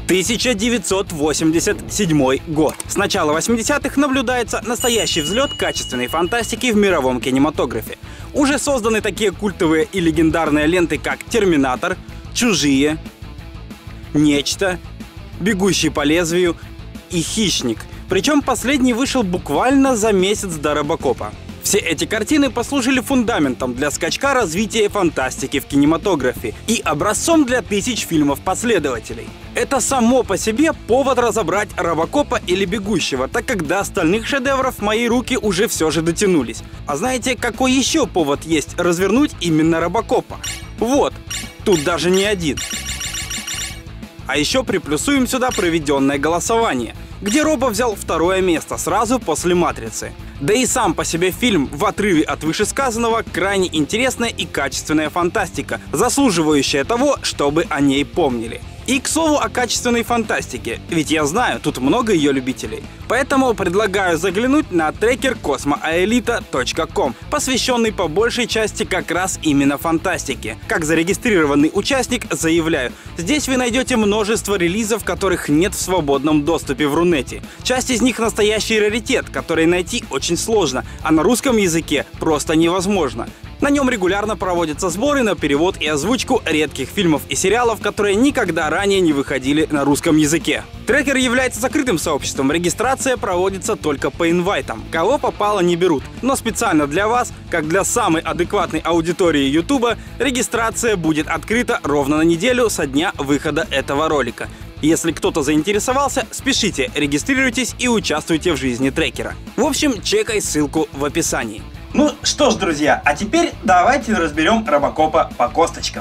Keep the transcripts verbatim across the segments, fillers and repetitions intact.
тысяча девятьсот восемьдесят седьмой год. С начала восьмидесятых наблюдается настоящий взлет качественной фантастики в мировом кинематографе. Уже созданы такие культовые и легендарные ленты, как «Терминатор», «Чужие», «Нечто», «Бегущий по лезвию» и «Хищник». Причем последний вышел буквально за месяц до «Робокопа». Все эти картины послужили фундаментом для скачка развития фантастики в кинематографе и образцом для тысяч фильмов-последователей. Это само по себе повод разобрать «Робокопа» или «Бегущего», так как до остальных шедевров мои руки уже все же дотянулись. А знаете, какой еще повод есть развернуть именно «Робокопа»? Вот, тут даже не один. А еще приплюсуем сюда проведенное голосование, где Робо взял второе место сразу после «Матрицы». Да и сам по себе фильм, в отрыве от вышесказанного, крайне интересная и качественная фантастика, заслуживающая того, чтобы о ней помнили. И, к слову, о качественной фантастике, ведь я знаю, тут много ее любителей. Поэтому предлагаю заглянуть на трекер космоаэлита точка ком, посвященный по большей части как раз именно фантастике. Как зарегистрированный участник заявляю, здесь вы найдете множество релизов, которых нет в свободном доступе в Рунете. Часть из них настоящий раритет, который найти очень сложно, а на русском языке просто невозможно. На нем регулярно проводятся сборы на перевод и озвучку редких фильмов и сериалов, которые никогда ранее не выходили на русском языке. Трекер является закрытым сообществом, регистрация проводится только по инвайтам. Кого попало, не берут. Но специально для вас, как для самой адекватной аудитории Ютуба, регистрация будет открыта ровно на неделю со дня выхода этого ролика. Если кто-то заинтересовался, спешите, регистрируйтесь и участвуйте в жизни трекера. В общем, чекай ссылку в описании. Ну что ж, друзья, а теперь давайте разберем Робокопа по косточкам.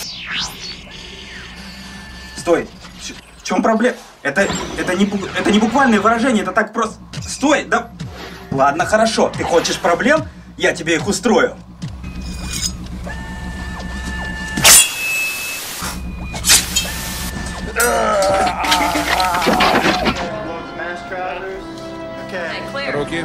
Стой, в чем проблема? Это, это, не, это не буквальное выражение, это так просто... Стой, да... Ладно, хорошо, ты хочешь проблем? Я тебе их устрою. Руки.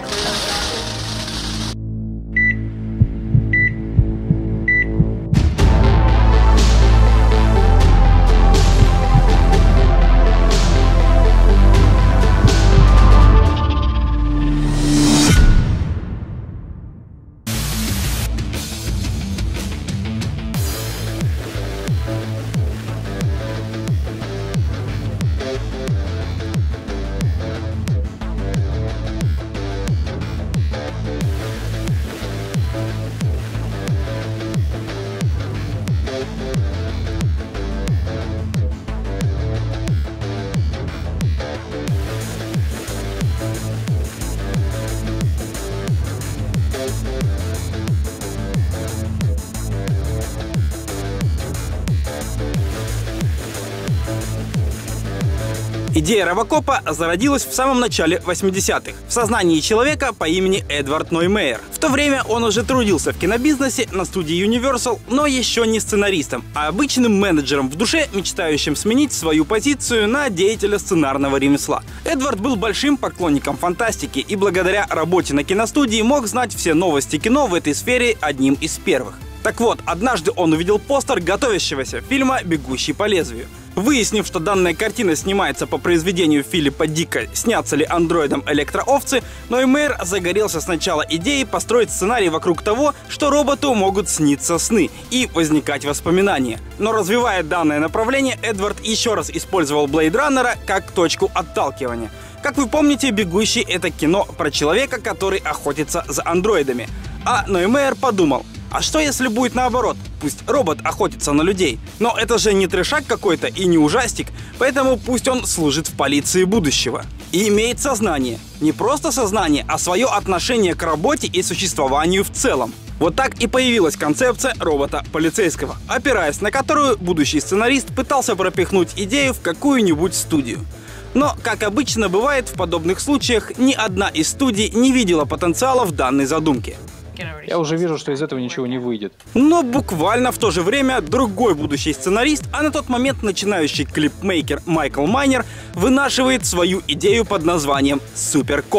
Идея Робокопа зародилась в самом начале восьмидесятых в сознании человека по имени Эдвард Ноймейер. В то время он уже трудился в кинобизнесе на студии Universal, но еще не сценаристом, а обычным менеджером в душе, мечтающим сменить свою позицию на деятеля сценарного ремесла. Эдвард был большим поклонником фантастики и благодаря работе на киностудии мог знать все новости кино в этой сфере одним из первых. Так вот, однажды он увидел постер готовящегося фильма «Бегущий по лезвию». Выяснив, что данная картина снимается по произведению Филиппа Дика «Снятся ли андроидам электроовцы», Ноймейер загорелся сначала идеей построить сценарий вокруг того, что роботу могут сниться сны и возникать воспоминания. Но развивая данное направление, Эдвард еще раз использовал Блейд Раннера как точку отталкивания. Как вы помните, «Бегущий» — это кино про человека, который охотится за андроидами. А Ноймейер подумал: а что если будет наоборот? Пусть робот охотится на людей. Но это же не трешак какой-то и не ужастик, поэтому пусть он служит в полиции будущего. И имеет сознание. Не просто сознание, а свое отношение к работе и существованию в целом. Вот так и появилась концепция робота-полицейского, опираясь на которую будущий сценарист пытался пропихнуть идею в какую-нибудь студию. Но, как обычно бывает в подобных случаях, ни одна из студий не видела потенциала в данной задумке. Я уже вижу, что из этого ничего не выйдет. Но буквально в то же время другой будущий сценарист, а на тот момент начинающий клипмейкер Майкл Майнер, вынашивает свою идею под названием «Суперкоп».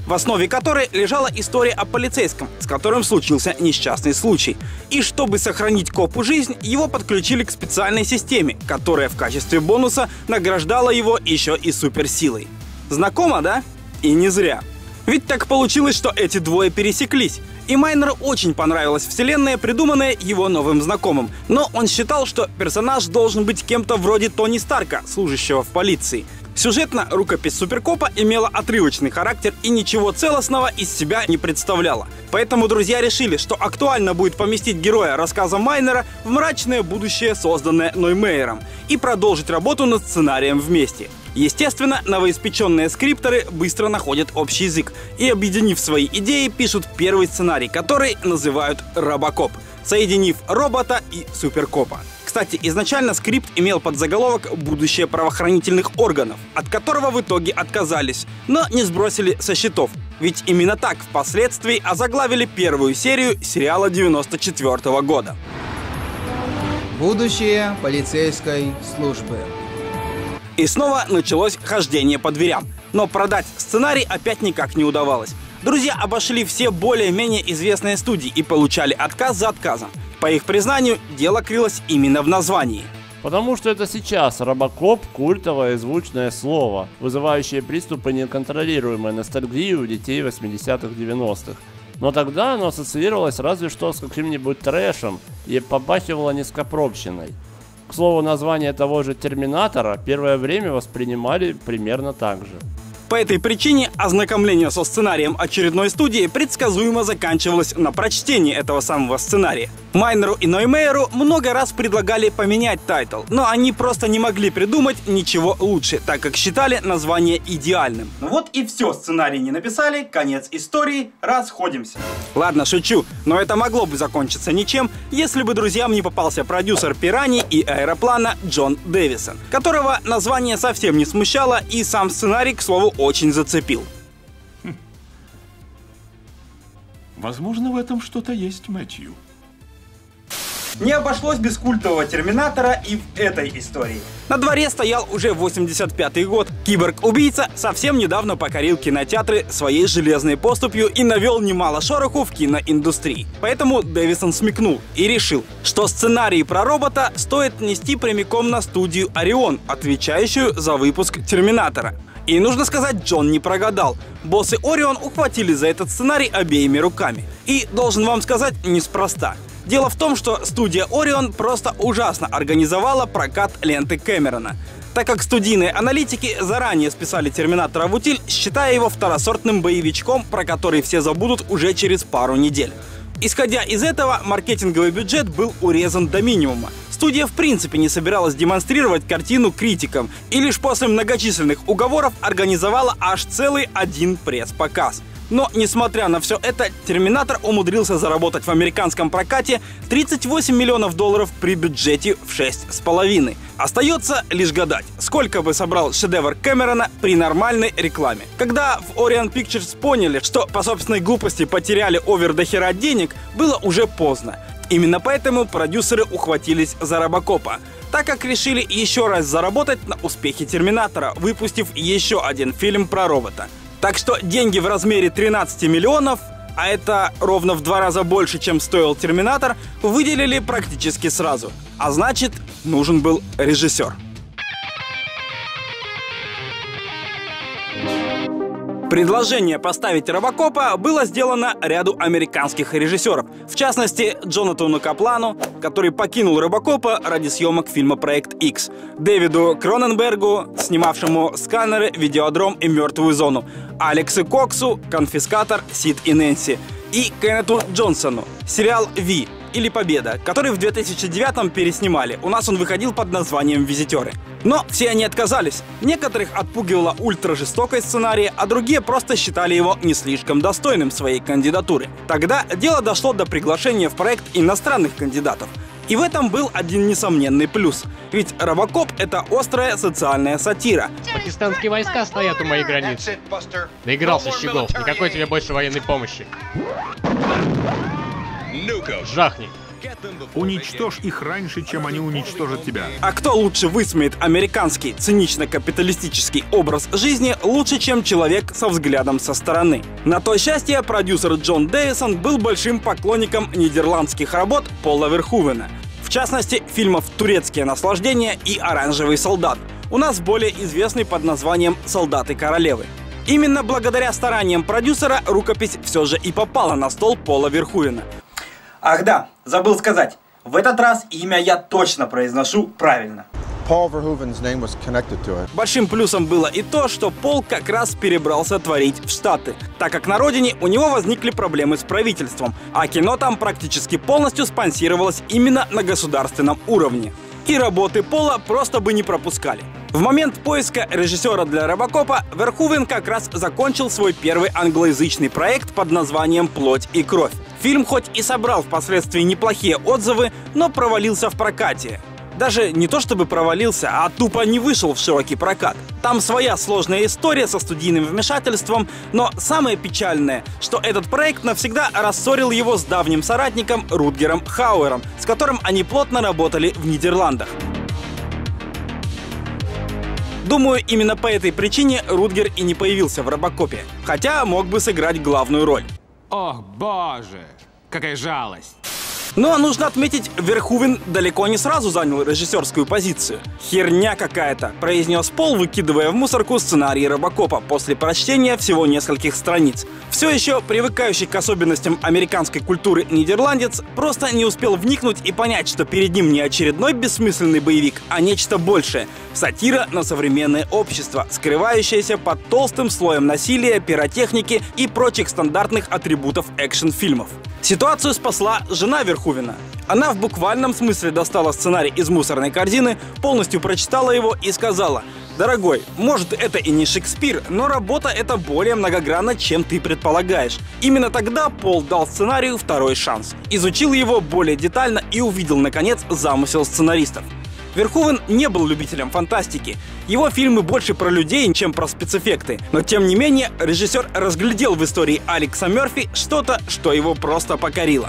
в основе которой лежала история о полицейском, с которым случился несчастный случай. И чтобы сохранить копу жизнь, его подключили к специальной системе, которая в качестве бонуса награждала его еще и суперсилой. Знакомо, да? И не зря. Ведь так получилось, что эти двое пересеклись. И Майнеру очень понравилась вселенная, придуманная его новым знакомым. Но он считал, что персонаж должен быть кем-то вроде Тони Старка, служащего в полиции. Сюжетно рукопись Суперкопа имела отрывочный характер и ничего целостного из себя не представляла. Поэтому друзья решили, что актуально будет поместить героя рассказа Майнера в мрачное будущее, созданное Ноймейером, и продолжить работу над сценарием вместе. Естественно, новоиспеченные скрипторы быстро находят общий язык и, объединив свои идеи, пишут первый сценарий, который называют «Робокоп», соединив робота и Суперкопа. Кстати, изначально скрипт имел подзаголовок «Будущее правоохранительных органов», от которого в итоге отказались, но не сбросили со счетов. Ведь именно так впоследствии озаглавили первую серию сериала девяносто четвёртого года. Будущее полицейской службы. И снова началось хождение по дверям. Но продать сценарий опять никак не удавалось. Друзья обошли все более-менее известные студии и получали отказ за отказом. По их признанию, дело крылось именно в названии. Потому что это сейчас Робокоп – культовое и звучное слово, вызывающее приступы неконтролируемой ностальгии у детей восьмидесятых-девяностых. Но тогда оно ассоциировалось разве что с каким-нибудь трэшем и попахивало низкопробщиной. К слову, название того же «Терминатора» первое время воспринимали примерно так же. По этой причине ознакомление со сценарием очередной студии предсказуемо заканчивалось на прочтении этого самого сценария. Майнеру и Ноймейеру много раз предлагали поменять тайтл, но они просто не могли придумать ничего лучше, так как считали название идеальным. Ну вот и все, сценарий не написали, конец истории, расходимся. Ладно, шучу, но это могло бы закончиться ничем, если бы друзьям не попался продюсер «Пираньи» и «Аэроплана» Джон Дэвисон, которого название совсем не смущало и сам сценарий, к слову, очень зацепил. Хм. Возможно, в этом что-то есть, Мэтью. Не обошлось без культового Терминатора и в этой истории. На дворе стоял уже восемьдесят пятый год. Киборг-убийца совсем недавно покорил кинотеатры своей железной поступью и навел немало шороху в киноиндустрии. Поэтому Дэвисон смекнул и решил, что сценарий про робота стоит нести прямиком на студию Орион, отвечающую за выпуск Терминатора. И нужно сказать, Джон не прогадал. Боссы Орион ухватили за этот сценарий обеими руками. И должен вам сказать, неспроста. Дело в том, что студия Орион просто ужасно организовала прокат ленты Кэмерона, так как студийные аналитики заранее списали Терминатора в утиль, считая его второсортным боевичком, про который все забудут уже через пару недель. Исходя из этого, маркетинговый бюджет был урезан до минимума. Студия в принципе не собиралась демонстрировать картину критикам и лишь после многочисленных уговоров организовала аж целый один пресс-показ. Но, несмотря на все это, Терминатор умудрился заработать в американском прокате тридцать восемь миллионов долларов при бюджете в шесть с половиной. Остается лишь гадать, сколько бы собрал шедевр Кэмерона при нормальной рекламе. Когда в Orion Pictures поняли, что по собственной глупости потеряли овер до хера денег, было уже поздно. Именно поэтому продюсеры ухватились за Робокопа, так как решили еще раз заработать на успехе Терминатора, выпустив еще один фильм про робота. Так что деньги в размере тринадцати миллионов, а это ровно в два раза больше, чем стоил Терминатор, выделили практически сразу. А значит, нужен был режиссер. Предложение поставить Робокопа было сделано ряду американских режиссеров, в частности Джонатану Каплану, который покинул Робокопа ради съемок фильма «Проект Икс», Дэвиду Кроненбергу, снимавшему «Сканеры», «Видеодром» и «Мертвую зону», Алексу Коксу, «Конфискатор», «Сид и Нэнси» и Кеннету Джонсону, сериал «Ви» или «Победа», который в две тысячи девятом переснимали. У нас он выходил под названием «Визитеры». Но все они отказались. Некоторых отпугивала ультражестокость сценария, а другие просто считали его не слишком достойным своей кандидатуры. Тогда дело дошло до приглашения в проект иностранных кандидатов. И в этом был один несомненный плюс. Ведь Робокоп — это острая социальная сатира. Пакистанские войска стоят у моей границы. Доигрался, Щегол. Никакой тебе больше военной помощи. Жахни. Уничтожь их раньше, чем они уничтожат тебя. А кто лучше высмеет американский цинично-капиталистический образ жизни лучше, чем человек со взглядом со стороны? На то счастье, продюсер Джон Дэвисон был большим поклонником нидерландских работ Пола Верхувена. В частности, фильмов «Турецкие наслаждения» и «Оранжевый солдат», у нас более известный под названием «Солдаты королевы». Именно благодаря стараниям продюсера рукопись все же и попала на стол Пола Верхувена. Ах да, забыл сказать, в этот раз имя я точно произношу правильно. Большим плюсом было и то, что Пол как раз перебрался творить в Штаты, так как на родине у него возникли проблемы с правительством, а кино там практически полностью спонсировалось именно на государственном уровне. И работы Пола просто бы не пропускали. В момент поиска режиссера для Робокопа Верхувен как раз закончил свой первый англоязычный проект под названием «Плоть и кровь». Фильм хоть и собрал впоследствии неплохие отзывы, но провалился в прокате. Даже не то чтобы провалился, а тупо не вышел в широкий прокат. Там своя сложная история со студийным вмешательством, но самое печальное, что этот проект навсегда рассорил его с давним соратником Рутгером Хауэром, с которым они плотно работали в Нидерландах. Думаю, именно по этой причине Рутгер и не появился в Робокопе, хотя мог бы сыграть главную роль. Ох, боже, какая жалость. Но нужно отметить, Верхувен далеко не сразу занял режиссерскую позицию. «Херня какая-то», — произнес Пол, выкидывая в мусорку сценарий Робокопа после прочтения всего нескольких страниц. Все еще привыкающий к особенностям американской культуры нидерландец просто не успел вникнуть и понять, что перед ним не очередной бессмысленный боевик, а нечто большее — сатира на современное общество, скрывающееся под толстым слоем насилия, пиротехники и прочих стандартных атрибутов экшн-фильмов. Ситуацию спасла жена Верхувена. Она в буквальном смысле достала сценарий из мусорной корзины, полностью прочитала его и сказала: «Дорогой, может, это и не Шекспир, но работа эта более многогранна, чем ты предполагаешь». Именно тогда Пол дал сценарию второй шанс, изучил его более детально и увидел, наконец, замысел сценаристов. Верхувен не был любителем фантастики. Его фильмы больше про людей, чем про спецэффекты. Но тем не менее, режиссер разглядел в истории Алекса Мерфи что-то, что его просто покорило.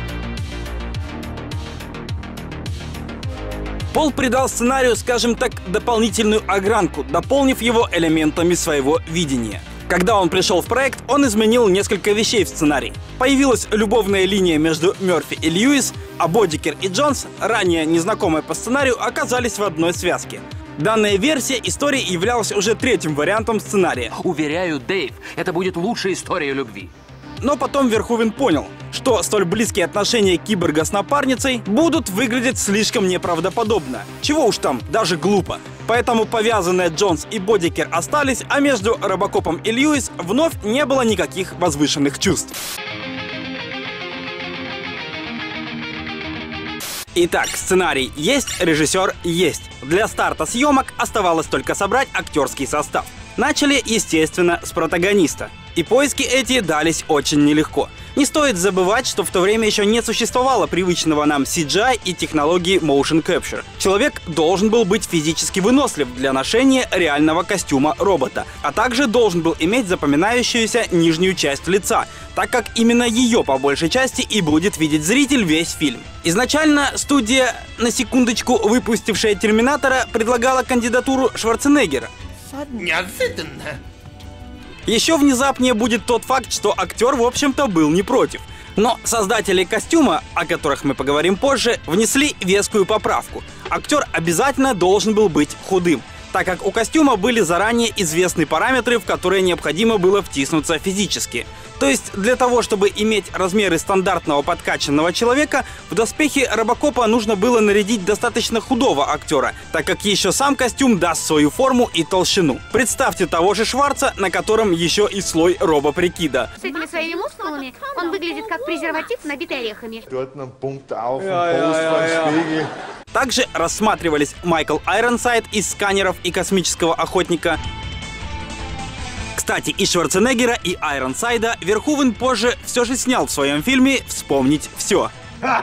Пол придал сценарию, скажем так, дополнительную огранку, дополнив его элементами своего видения. Когда он пришел в проект, он изменил несколько вещей в сценарии. Появилась любовная линия между Мерфи и Льюис, а Бодикер и Джонс, ранее незнакомые по сценарию, оказались в одной связке. Данная версия истории являлась уже третьим вариантом сценария. Уверяю, Дэйв, это будет лучшая история любви. Но потом Верхувен понял, что столь близкие отношения киборга с напарницей будут выглядеть слишком неправдоподобно. Чего уж там, даже глупо. Поэтому повязанные Джонс и Бодикер остались, а между Робокопом и Льюис вновь не было никаких возвышенных чувств. Итак, сценарий есть, режиссер есть. Для старта съемок оставалось только собрать актерский состав. Начали, естественно, с протагониста. И поиски эти дались очень нелегко. Не стоит забывать, что в то время еще не существовало привычного нам си джи ай и технологии motion capture. Человек должен был быть физически вынослив для ношения реального костюма робота, а также должен был иметь запоминающуюся нижнюю часть лица, так как именно ее по большей части и будет видеть зритель весь фильм. Изначально студия, на секундочку выпустившая «Терминатора», предлагала кандидатуру Шварценеггера. Неожиданно. Еще внезапнее будет тот факт, что актер, в общем-то, был не против. Но создатели костюма, о которых мы поговорим позже, внесли вескую поправку. Актер обязательно должен был быть худым, так как у костюма были заранее известны параметры, в которые необходимо было втиснуться физически. То есть для того, чтобы иметь размеры стандартного подкачанного человека, в доспехи Робокопа нужно было нарядить достаточно худого актера, так как еще сам костюм даст свою форму и толщину. Представьте того же Шварца, на котором еще и слой робоприкида. С этими своими мускулами он выглядит как презерватив, набитый орехами. Также рассматривались Майкл Айронсайд из «Сканеров» и «Космического охотника». Кстати, и Шварценеггера, и Айронсайда Верхувен позже все же снял в своем фильме «Вспомнить все».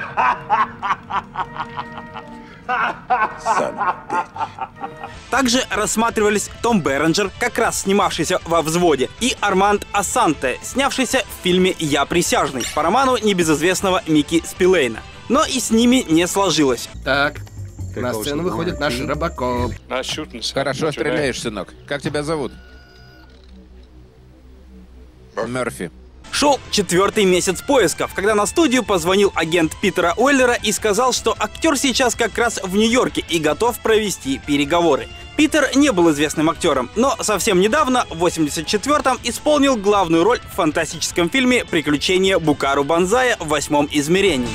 Также рассматривались Том Беренджер, как раз снимавшийся во «Взводе», и Арманд Ассанте, снявшийся в фильме «Я присяжный» по роману небезызвестного Микки Спиллейна. Но и с ними не сложилось. Так, на сцену выходит наш Робокоп. Хорошо стреляешь, сынок. Как тебя зовут? Мерфи. Шел четвертый месяц поисков, когда на студию позвонил агент Питера Уэллера и сказал, что актер сейчас как раз в Нью-Йорке и готов провести переговоры. Питер не был известным актером, но совсем недавно, в восемьдесят четвёртом, исполнил главную роль в фантастическом фильме «Приключения Букару Банзая в восьмом измерении».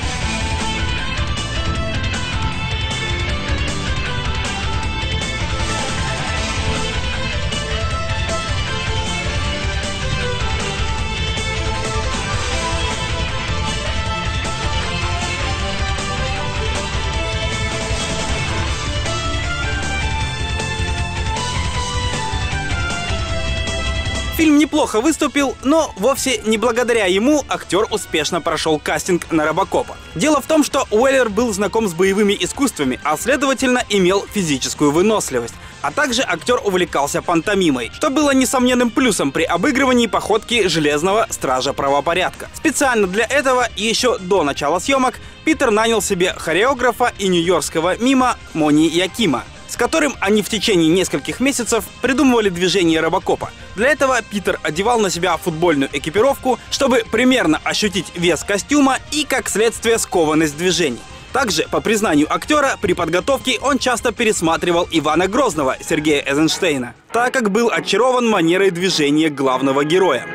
Фильм неплохо выступил, но вовсе не благодаря ему актер успешно прошел кастинг на Робокопа. Дело в том, что Уэллер был знаком с боевыми искусствами, а следовательно имел физическую выносливость. А также актер увлекался пантомимой, что было несомненным плюсом при обыгрывании походки Железного Стража Правопорядка. Специально для этого, еще до начала съемок, Питер нанял себе хореографа и нью-йоркского мима Мони Якима, с которым они в течение нескольких месяцев придумывали движение Робокопа. Для этого Питер одевал на себя футбольную экипировку, чтобы примерно ощутить вес костюма и, как следствие, скованность движений. Также, по признанию актера, при подготовке он часто пересматривал Ивана Грозного Сергея Эйзенштейна, так как был очарован манерой движения главного героя.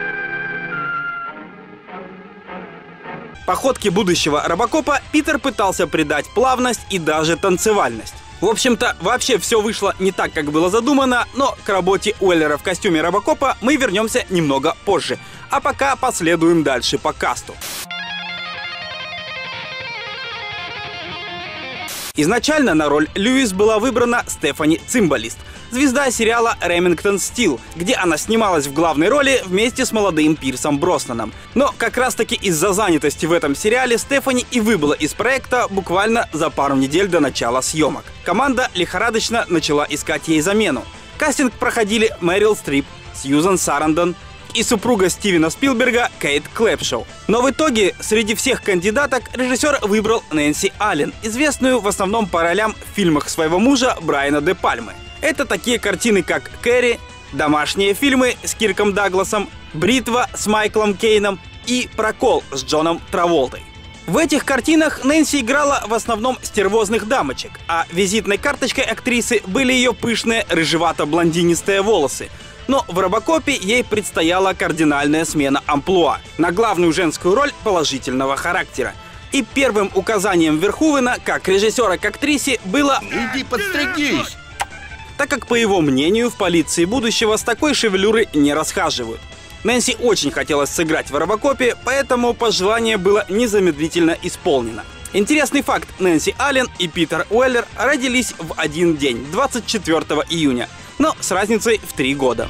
Походке будущего Робокопа Питер пытался придать плавность и даже танцевальность. В общем-то, вообще все вышло не так, как было задумано, но к работе Уэллера в костюме Робокопа мы вернемся немного позже. А пока последуем дальше по касту. Изначально на роль Льюис была выбрана Стефани Цимбалист, звезда сериала «Ремингтон Стил», где она снималась в главной роли вместе с молодым Пирсом Броснаном. Но как раз-таки из-за занятости в этом сериале Стефани и выбыла из проекта буквально за пару недель до начала съемок. Команда лихорадочно начала искать ей замену. Кастинг проходили Мэрил Стрип, Сьюзан Сарандон и супруга Стивена Спилберга Кейт Клэпшоу. Но в итоге среди всех кандидаток режиссер выбрал Нэнси Аллен, известную в основном по ролям в фильмах своего мужа Брайана де Пальмы. Это такие картины, как «Кэрри», домашние фильмы с Кирком Дагласом, «Бритва» с Майклом Кейном и «Прокол» с Джоном Траволтой. В этих картинах Нэнси играла в основном стервозных дамочек, а визитной карточкой актрисы были ее пышные рыжевато-блондинистые волосы. Но в Робокопе ей предстояла кардинальная смена амплуа на главную женскую роль положительного характера. И первым указанием Верхувена, как режиссера к актрисе, было «Иди подстригись!», так как, по его мнению, в полиции будущего с такой шевелюрой не расхаживают. Нэнси очень хотелось сыграть в Робокопе, поэтому пожелание было незамедлительно исполнено. Интересный факт: Нэнси Аллен и Питер Уэллер родились в один день, двадцать четвёртого июня, но с разницей в три года.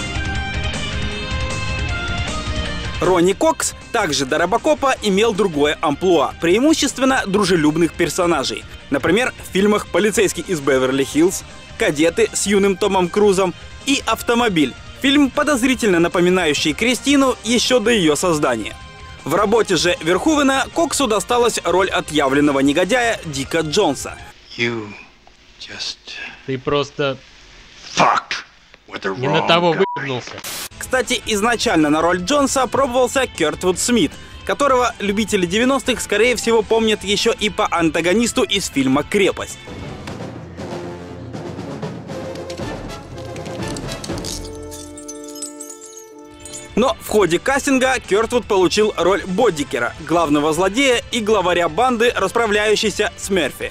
Ронни Кокс также до Робокопа имел другое амплуа, преимущественно дружелюбных персонажей. Например, в фильмах «Полицейский из Беверли-Хиллз», «Кадеты» с юным Томом Крузом и «Автомобиль», фильм, подозрительно напоминающий Кристину еще до ее создания. В работе же Верхувена Коксу досталась роль отъявленного негодяя Дика Джонса. You just... Ты просто... Не на того выгнулся. Кстати, изначально на роль Джонса пробовался Кёртвуд Смит, которого любители девяностых, скорее всего, помнят еще и по антагонисту из фильма «Крепость». Но в ходе кастинга Кёртвуд получил роль Боддикера, главного злодея и главаря банды, расправляющейся с Мерфи.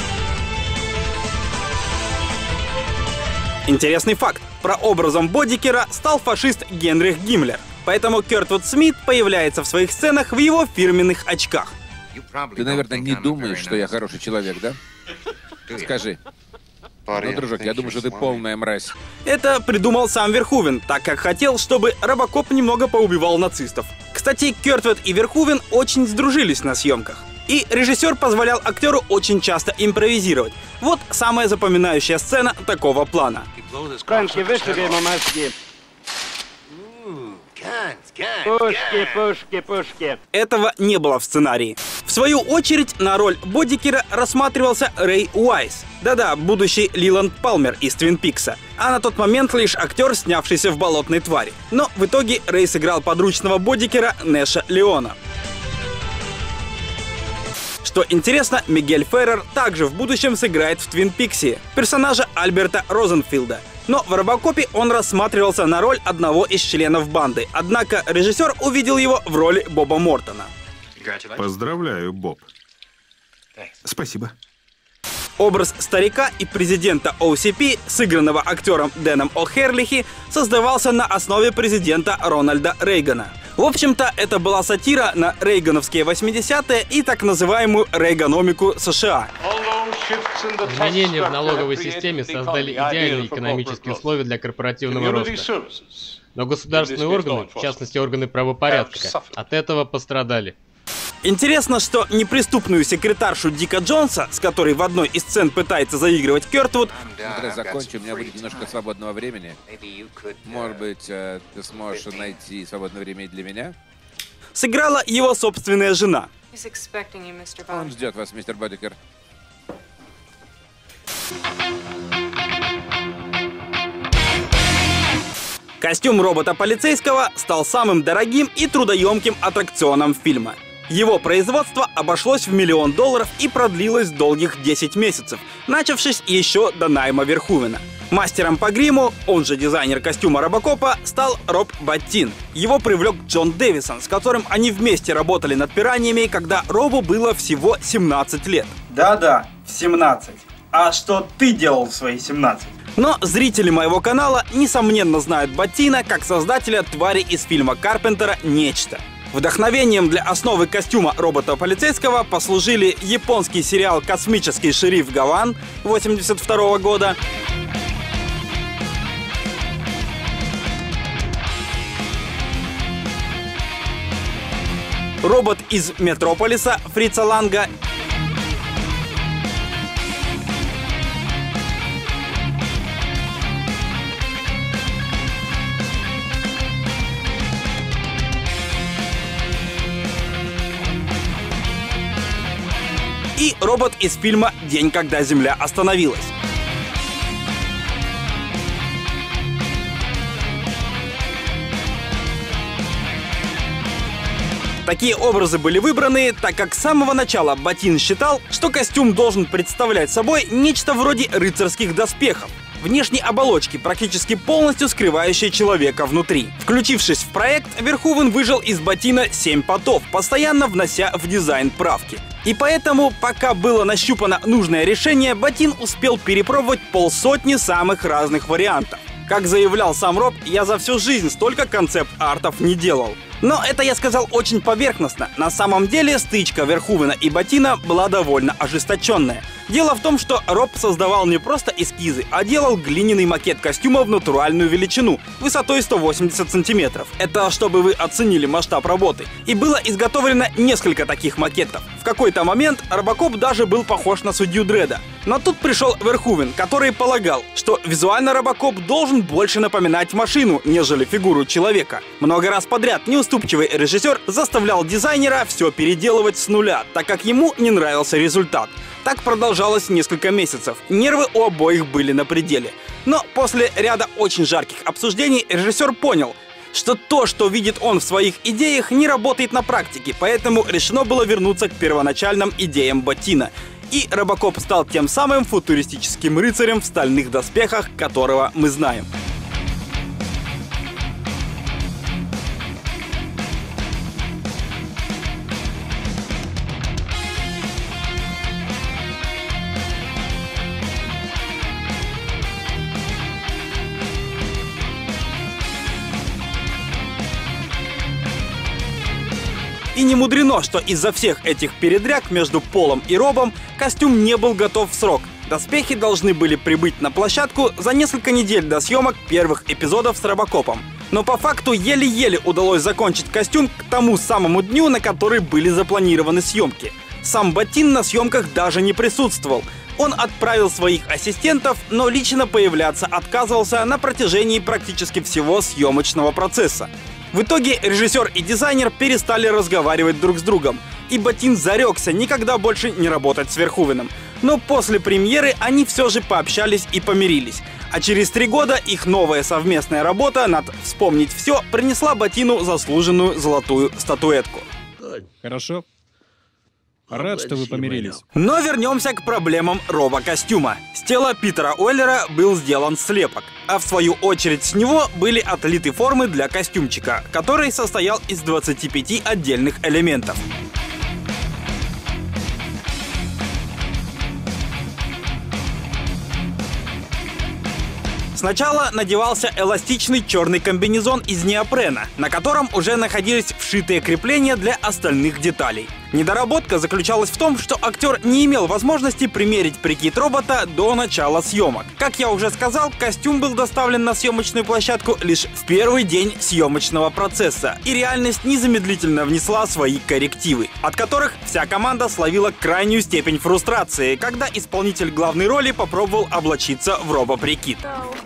Интересный факт: прообразом Боддикера стал фашист Генрих Гиммлер, поэтому Кёртвуд Смит появляется в своих сценах в его фирменных очках. Ты, наверное, не думаешь, что я хороший человек, да? Скажи. Ну, дружок, я думаю, что ты полная мразь. Это придумал сам Верхувен, так как хотел, чтобы Робокоп немного поубивал нацистов. Кстати, Кёртвуд и Верхувен очень сдружились на съемках. И режиссер позволял актеру очень часто импровизировать. Вот самая запоминающая сцена такого плана. Танки, вышиби ему мозги. Пушки, пушки, пушки. Этого не было в сценарии. В свою очередь на роль бодикера рассматривался Рэй Уайс. Да-да, будущий Лиланд Палмер из Твин Пикса. А на тот момент лишь актер, снявшийся в «Болотной твари». Но в итоге Рэй сыграл подручного бодикера Нэша Леона. Что интересно, Мигель Феррер также в будущем сыграет в «Твин Пиксе» персонажа Альберта Розенфилда. Но в «Робокопе» он рассматривался на роль одного из членов банды, однако режиссер увидел его в роли Боба Мортона. Поздравляю, Боб. Спасибо. Образ старика и президента О Си Пи, сыгранного актером Дэном О'Херлихи, создавался на основе президента Рональда Рейгана. В общем-то, это была сатира на рейгановские восьмидесятые и так называемую рейганомику США. Изменения в налоговой системе создали идеальные экономические условия для корпоративного роста. Но государственные органы, в частности органы правопорядка, от этого пострадали. Интересно, что неприступную секретаршу Дика Джонса, с которой в одной из сцен пытается заигрывать Кёртвуд, когда закончу, у меня будет немножко свободного времени. Может быть, ты сможешь найти свободное время и для меня? Сыграла его собственная жена. Он ждет вас, мистер Бодикер. Костюм робота-полицейского стал самым дорогим и трудоемким аттракционом фильма. Его производство обошлось в миллион долларов и продлилось долгих десять месяцев, начавшись еще до найма Верхувена. Мастером по гриму, он же дизайнер костюма Робокопа, стал Роб Боттин. Его привлек Джон Дэвисон, с которым они вместе работали над «Пираньями», когда Робу было всего семнадцать лет. Да-да, в семнадцать. А что ты делал в свои семнадцать? Но зрители моего канала, несомненно, знают Боттина как создателя твари из фильма Карпентера «Нечто». Вдохновением для основы костюма робота-полицейского послужили японский сериал «Космический шериф Гаван» восемьдесят второго года, робот из «Метрополиса» Фрица Ланга и робот из фильма «День, когда Земля остановилась». Такие образы были выбраны, так как с самого начала Боттин считал, что костюм должен представлять собой нечто вроде рыцарских доспехов, внешней оболочки, практически полностью скрывающей человека внутри. Включившись в проект, Верхувен выжал из Боттина семь потов, постоянно внося в дизайн правки. И поэтому, пока было нащупано нужное решение, Боттин успел перепробовать полсотни самых разных вариантов. Как заявлял сам Роб, я за всю жизнь столько концепт-артов не делал. Но это я сказал очень поверхностно. На самом деле стычка Верхувена и Боттина была довольно ожесточенная. Дело в том, что Роб создавал не просто эскизы, а делал глиняный макет костюма в натуральную величину, высотой сто восемьдесят сантиметров. Это чтобы вы оценили масштаб работы. И было изготовлено несколько таких макетов. В какой-то момент Робокоп даже был похож на судью Дредда. Но тут пришел Верхувен, который полагал, что визуально Робокоп должен больше напоминать машину, нежели фигуру человека. Много раз подряд неуступчивый режиссер заставлял дизайнера все переделывать с нуля, так как ему не нравился результат. Так продолжалось несколько месяцев. Нервы у обоих были на пределе. Но после ряда очень жарких обсуждений режиссер понял, что то, что видит он в своих идеях, не работает на практике, поэтому решено было вернуться к первоначальным идеям Боттина. И Робокоп стал тем самым футуристическим рыцарем в стальных доспехах, которого мы знаем. И не мудрено, что из-за всех этих передряг между Полом и Робом костюм не был готов в срок. Доспехи должны были прибыть на площадку за несколько недель до съемок первых эпизодов с Робокопом. Но по факту еле-еле удалось закончить костюм к тому самому дню, на который были запланированы съемки. Сам Боттин на съемках даже не присутствовал. Он отправил своих ассистентов, но лично появляться отказывался на протяжении практически всего съемочного процесса. В итоге режиссер и дизайнер перестали разговаривать друг с другом. и Ботин зарекся никогда больше не работать с Верхувеном. Но после премьеры они все же пообщались и помирились. А через три года их новая совместная работа над «Вспомнить все» принесла Ботину заслуженную золотую статуэтку. Хорошо. Рад, что вы помирились. Но вернемся к проблемам робокостюма. С тела Питера Уэллера был сделан слепок, а в свою очередь с него были отлиты формы для костюмчика, который состоял из двадцати пяти отдельных элементов. Сначала надевался эластичный черный комбинезон из неопрена, на котором уже находились вшитые крепления для остальных деталей. Недоработка заключалась в том, что актер не имел возможности примерить прикид робота до начала съемок. Как я уже сказал, костюм был доставлен на съемочную площадку лишь в первый день съемочного процесса, и реальность незамедлительно внесла свои коррективы, от которых вся команда словила крайнюю степень фрустрации, когда исполнитель главной роли попробовал облачиться в робоприкид.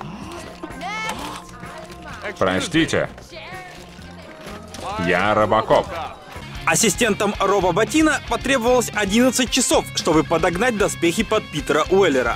Простите, я Робокоп. Ассистентам Роба Ботина потребовалось одиннадцать часов, чтобы подогнать доспехи под Питера Уэллера.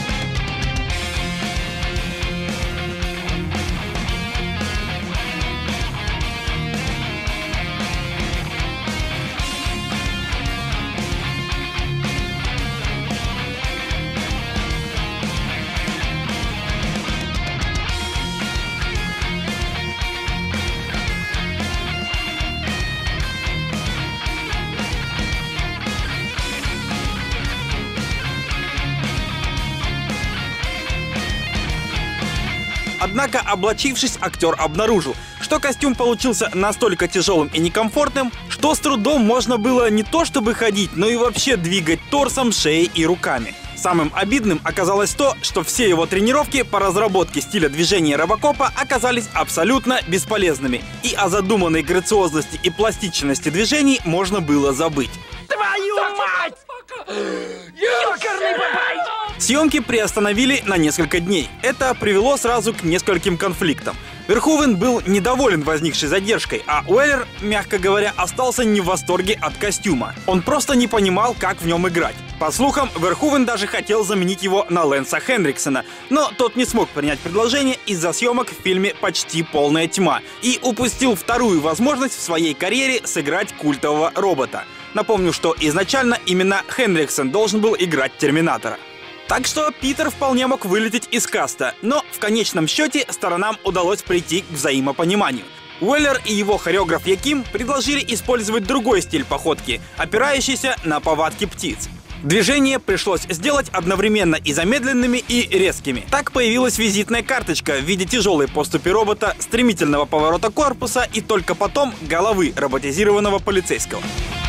Однако, облачившись, актер обнаружил, что костюм получился настолько тяжелым и некомфортным, что с трудом можно было не то чтобы ходить, но и вообще двигать торсом, шеей и руками. Самым обидным оказалось то, что все его тренировки по разработке стиля движения Робокопа оказались абсолютно бесполезными, и о задуманной грациозности и пластичности движений можно было забыть. Твою мать! Ёкарный бабай! Съемки приостановили на несколько дней. Это привело сразу к нескольким конфликтам. Верхувен был недоволен возникшей задержкой, а Уэллер, мягко говоря, остался не в восторге от костюма. Он просто не понимал, как в нем играть. По слухам, Верхувен даже хотел заменить его на Лэнса Хендриксена, но тот не смог принять предложение из-за съемок в фильме «Почти полная тьма» и упустил вторую возможность в своей карьере сыграть культового робота. Напомню, что изначально именно Хендриксен должен был играть Терминатора. Так что Питер вполне мог вылететь из каста, но в конечном счете сторонам удалось прийти к взаимопониманию. Уэллер и его хореограф Яким предложили использовать другой стиль походки, опирающийся на повадки птиц. Движения пришлось сделать одновременно и замедленными, и резкими. Так появилась визитная карточка в виде тяжелой поступи робота, стремительного поворота корпуса и только потом головы роботизированного полицейского.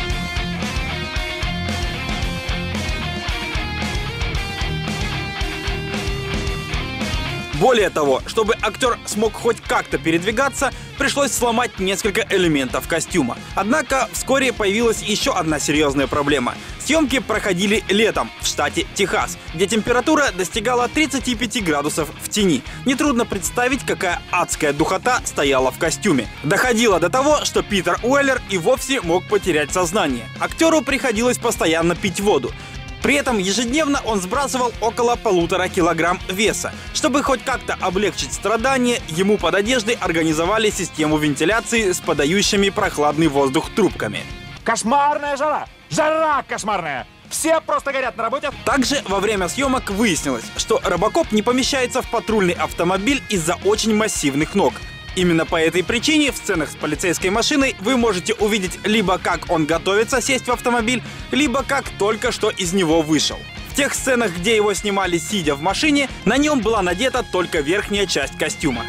Более того, чтобы актер смог хоть как-то передвигаться, пришлось сломать несколько элементов костюма. Однако вскоре появилась еще одна серьезная проблема. Съемки проходили летом в штате Техас, где температура достигала тридцати пяти градусов в тени. Нетрудно представить, какая адская духота стояла в костюме. Доходило до того, что Питер Уэллер и вовсе мог потерять сознание. Актеру приходилось постоянно пить воду. При этом ежедневно он сбрасывал около полутора килограмм веса. Чтобы хоть как-то облегчить страдания, ему под одеждой организовали систему вентиляции с подающими прохладный воздух трубками. Кошмарная жара! Жара кошмарная! Все просто горят на работе. Также во время съемок выяснилось, что Робокоп не помещается в патрульный автомобиль из-за очень массивных ног. Именно по этой причине в сценах с полицейской машиной вы можете увидеть либо как он готовится сесть в автомобиль, либо как только что из него вышел. В тех сценах, где его снимали сидя в машине, на нем была надета только верхняя часть костюма.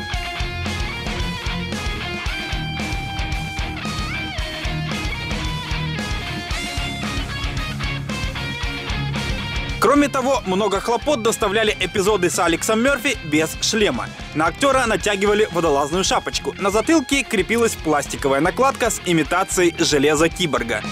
Кроме того, много хлопот доставляли эпизоды с Алексом Мерфи без шлема. На актера натягивали водолазную шапочку. На затылке крепилась пластиковая накладка с имитацией железа киборга.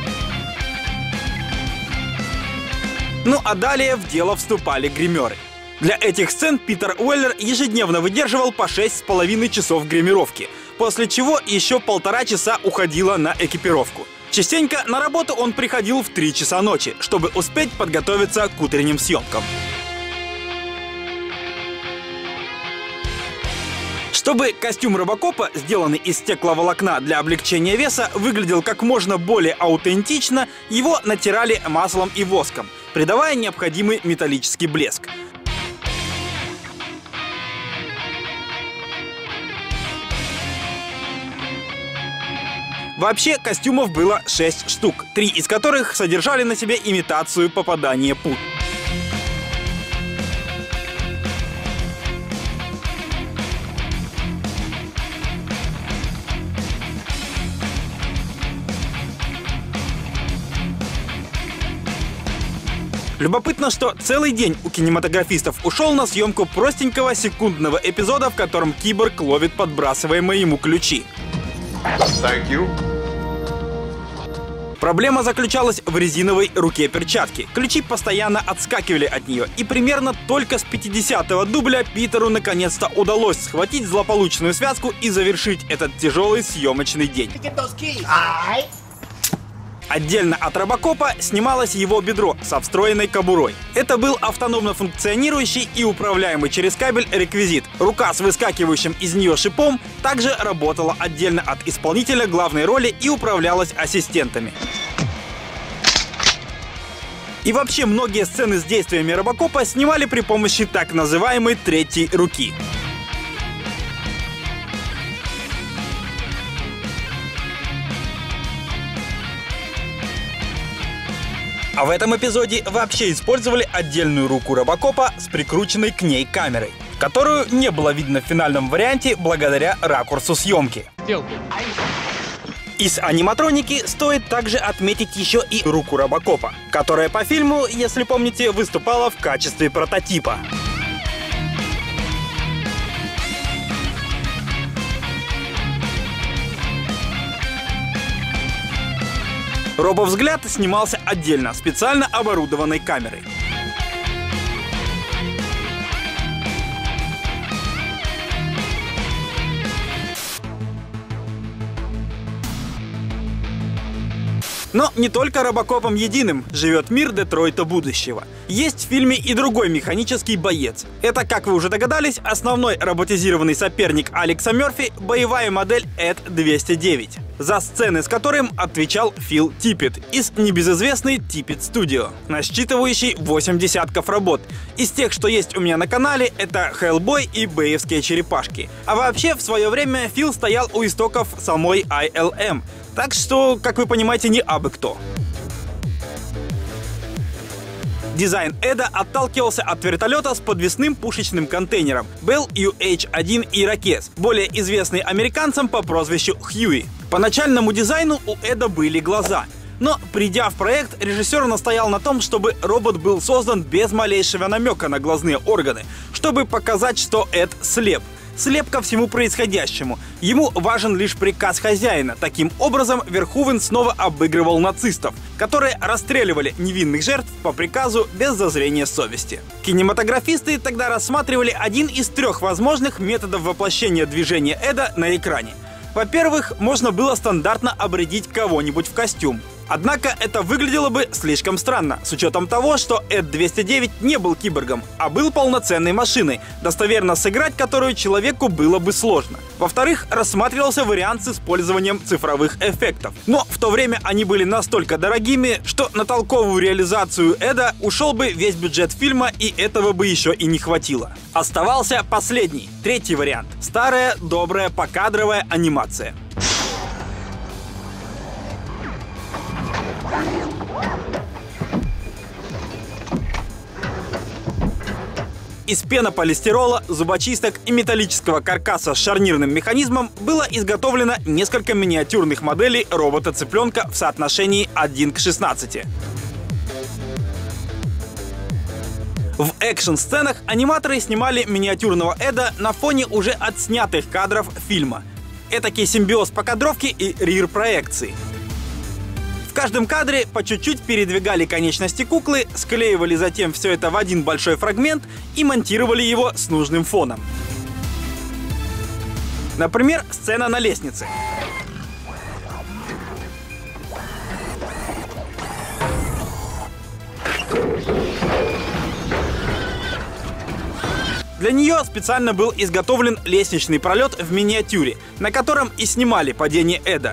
Ну а далее в дело вступали гримеры. Для этих сцен Питер Уэллер ежедневно выдерживал по шесть с половиной часов гримировки, после чего еще полтора часа уходило на экипировку. Частенько на работу он приходил в три часа ночи, чтобы успеть подготовиться к утренним съемкам. Чтобы костюм Робокопа, сделанный из стекловолокна для облегчения веса, выглядел как можно более аутентично, его натирали маслом и воском, придавая необходимый металлический блеск. Вообще, костюмов было шесть штук, три из которых содержали на себе имитацию попадания пуль. Любопытно, что целый день у кинематографистов ушел на съемку простенького секундного эпизода, в котором киборг ловит подбрасываемые ему ключи. Thank you. Проблема заключалась в резиновой руке перчатки. Ключи постоянно отскакивали от нее, и примерно только с пятидесятого дубля Питеру наконец-то удалось схватить злополучную связку и завершить этот тяжелый съемочный день. Отдельно от Робокопа снималось его бедро со встроенной кобурой. Это был автономно функционирующий и управляемый через кабель реквизит. Рука с выскакивающим из нее шипом также работала отдельно от исполнителя главной роли и управлялась ассистентами. И вообще многие сцены с действиями Робокопа снимали при помощи так называемой третьей руки. А в этом эпизоде вообще использовали отдельную руку Робокопа с прикрученной к ней камерой, которую не было видно в финальном варианте благодаря ракурсу съемки. Из аниматроники стоит также отметить еще и руку Робокопа, которая по фильму, если помните, выступала в качестве прототипа. Робовзгляд снимался отдельно, специально оборудованной камерой. Но не только Робокопом единым живет мир Детройта будущего. Есть в фильме и другой механический боец. Это, как вы уже догадались, основной роботизированный соперник Алекса Мерфи — боевая модель Эд двести девять, за сцены с которым отвечал Фил Типпет из небезызвестной Tippett Studio, насчитывающий восемь десятков работ. Из тех, что есть у меня на канале, это Хеллбой и Бэевские черепашки. А вообще, в свое время Фил стоял у истоков самой ай эл эм. Так что, как вы понимаете, не абы кто. Дизайн Эда отталкивался от вертолета с подвесным пушечным контейнером Bell ю эйч один Iraqez, более известный американцам по прозвищу Хьюи. По начальному дизайну у Эда были глаза. Но, придя в проект, режиссер настоял на том, чтобы робот был создан без малейшего намека на глазные органы, чтобы показать, что Эд слеп. Слеп ко всему происходящему. Ему важен лишь приказ хозяина. Таким образом, Верховен снова обыгрывал нацистов, которые расстреливали невинных жертв по приказу без зазрения совести. Кинематографисты тогда рассматривали один из трех возможных методов воплощения движения Эда на экране. Во-первых, можно было стандартно обрядить кого-нибудь в костюм. Однако это выглядело бы слишком странно, с учетом того, что Эд двести девять не был киборгом, а был полноценной машиной, достоверно сыграть которую человеку было бы сложно. Во-вторых, рассматривался вариант с использованием цифровых эффектов. Но в то время они были настолько дорогими, что на толковую реализацию Эда ушел бы весь бюджет фильма, и этого бы еще и не хватило. Оставался последний, третий вариант. Старая, добрая, покадровая анимация. Из пенополистирола, зубочисток и металлического каркаса с шарнирным механизмом было изготовлено несколько миниатюрных моделей робота-цыпленка в соотношении один к шестнадцати. В экшн-сценах аниматоры снимали миниатюрного Эда на фоне уже отснятых кадров фильма. Этакий симбиоз покадровки и рир-проекции. В каждом кадре по чуть-чуть передвигали конечности куклы, склеивали затем все это в один большой фрагмент и монтировали его с нужным фоном. Например, сцена на лестнице. Для нее специально был изготовлен лестничный пролет в миниатюре, на котором и снимали падение Эда.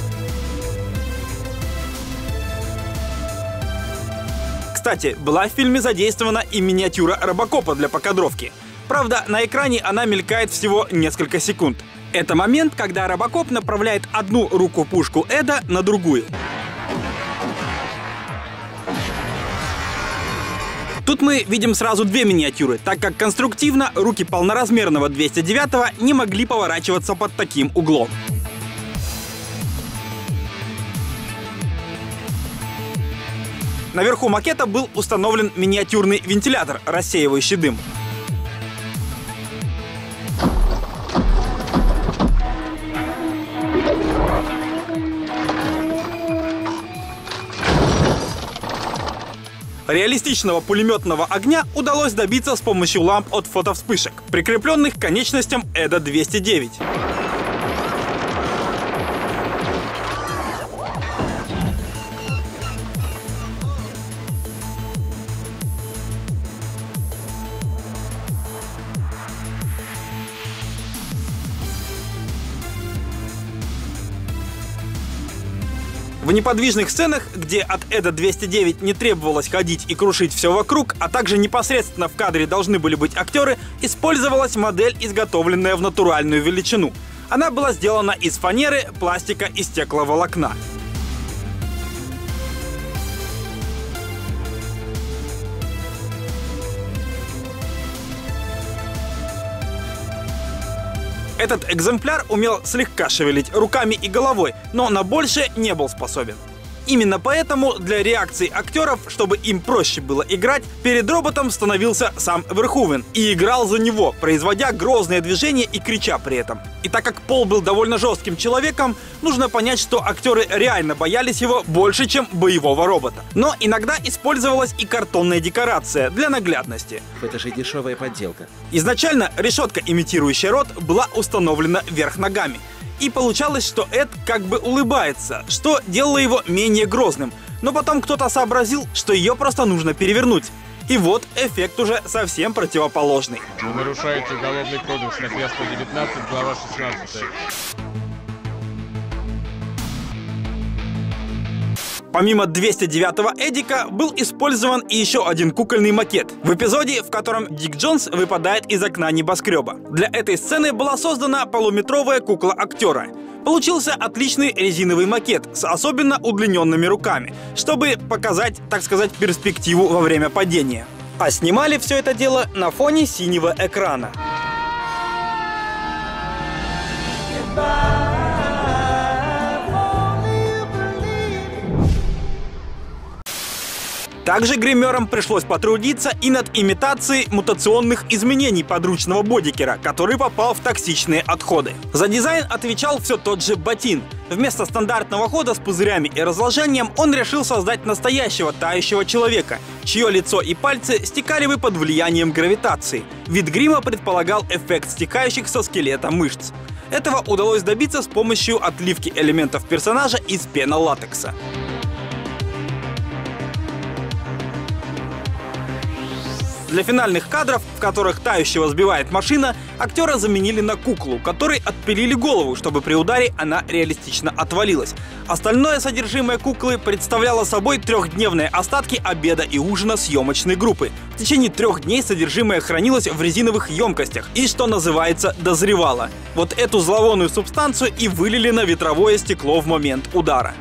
Кстати, была в фильме задействована и миниатюра Робокопа для покадровки. Правда, на экране она мелькает всего несколько секунд. Это момент, когда Робокоп направляет одну руку-пушку Эда на другую. Тут мы видим сразу две миниатюры, так как конструктивно руки полноразмерного двести девятого не могли поворачиваться под таким углом. Наверху макета был установлен миниатюрный вентилятор, рассеивающий дым. Реалистичного пулеметного огня удалось добиться с помощью ламп от фотовспышек, прикрепленных к конечностям Эда двести девять. В неподвижных сценах, где от Эда двести девять не требовалось ходить и крушить все вокруг, а также непосредственно в кадре должны были быть актеры, использовалась модель, изготовленная в натуральную величину. Она была сделана из фанеры, пластика и стекловолокна. Этот экземпляр умел слегка шевелить руками и головой, но на больше не был способен. Именно поэтому для реакций актеров, чтобы им проще было играть, перед роботом становился сам Верховен и играл за него, производя грозные движения и крича при этом. И так как Пол был довольно жестким человеком, нужно понять, что актеры реально боялись его больше, чем боевого робота. Но иногда использовалась и картонная декорация для наглядности. Это же дешевая подделка. Изначально решетка, имитирующая рот, была установлена вверх ногами. И получалось, что Эд как бы улыбается, что делало его менее грозным. Но потом кто-то сообразил, что ее просто нужно перевернуть. И вот эффект уже совсем противоположный. Вы нарушаете уголовный кодекс, статья сто девятнадцать, глава шестнадцатая. Помимо двести девятого Эдика был использован и еще один кукольный макет в эпизоде, в котором Дик Джонс выпадает из окна небоскреба. Для этой сцены была создана полуметровая кукла актера. Получился отличный резиновый макет с особенно удлиненными руками, чтобы показать, так сказать, перспективу во время падения. А снимали все это дело на фоне синего экрана. Также гримерам пришлось потрудиться и над имитацией мутационных изменений подручного бодикера, который попал в токсичные отходы. За дизайн отвечал все тот же Ботин. Вместо стандартного хода с пузырями и разложением он решил создать настоящего тающего человека, чье лицо и пальцы стекали бы под влиянием гравитации. Вид грима предполагал эффект стекающих со скелета мышц. Этого удалось добиться с помощью отливки элементов персонажа из пенолатекса. Для финальных кадров, в которых тающего сбивает машина, актера заменили на куклу, которой отпилили голову, чтобы при ударе она реалистично отвалилась. Остальное содержимое куклы представляло собой трехдневные остатки обеда и ужина съемочной группы. В течение трех дней содержимое хранилось в резиновых емкостях и, что называется, дозревало. Вот эту зловонную субстанцию и вылили на ветровое стекло в момент удара.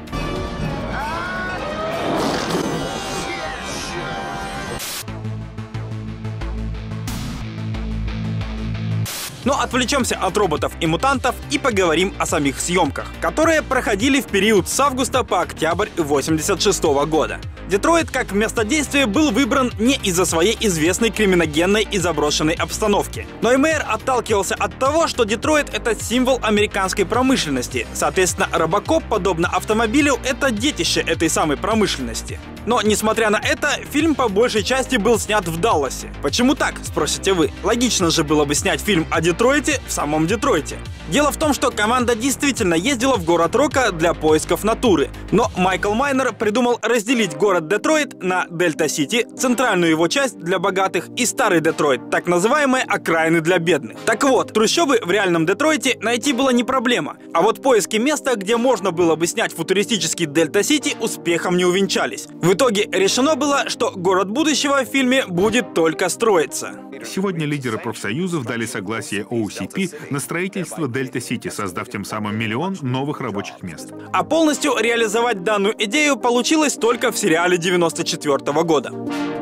Но отвлечемся от роботов и мутантов и поговорим о самих съемках, которые проходили в период с августа по октябрь восемьдесят шестого года. Детройт как место действия был выбран не из-за своей известной криминогенной и заброшенной обстановки. Но Мейер отталкивался от того, что Детройт — это символ американской промышленности. Соответственно, Робокоп, подобно автомобилю, это детище этой самой промышленности. Но, несмотря на это, фильм по большей части был снят в Далласе. Почему так, спросите вы? Логично же было бы снять фильм о Детройте в самом Детройте. Дело в том, что команда действительно ездила в город Рока для поисков натуры. Но Майкл Майнер придумал разделить город Детройт на Дельта-Сити, центральную его часть для богатых, и старый Детройт, так называемые окраины для бедных. Так вот, трущобы в реальном Детройте найти было не проблема. А вот поиски места, где можно было бы снять футуристический Дельта-Сити, успехом не увенчались. В итоге решено было, что город будущего в фильме будет только строиться. Сегодня лидеры профсоюзов дали согласие о си пи на строительство Дельта-Сити, создав тем самым миллион новых рабочих мест. А полностью реализовать данную идею получилось только в сериале девяносто четвёртого года.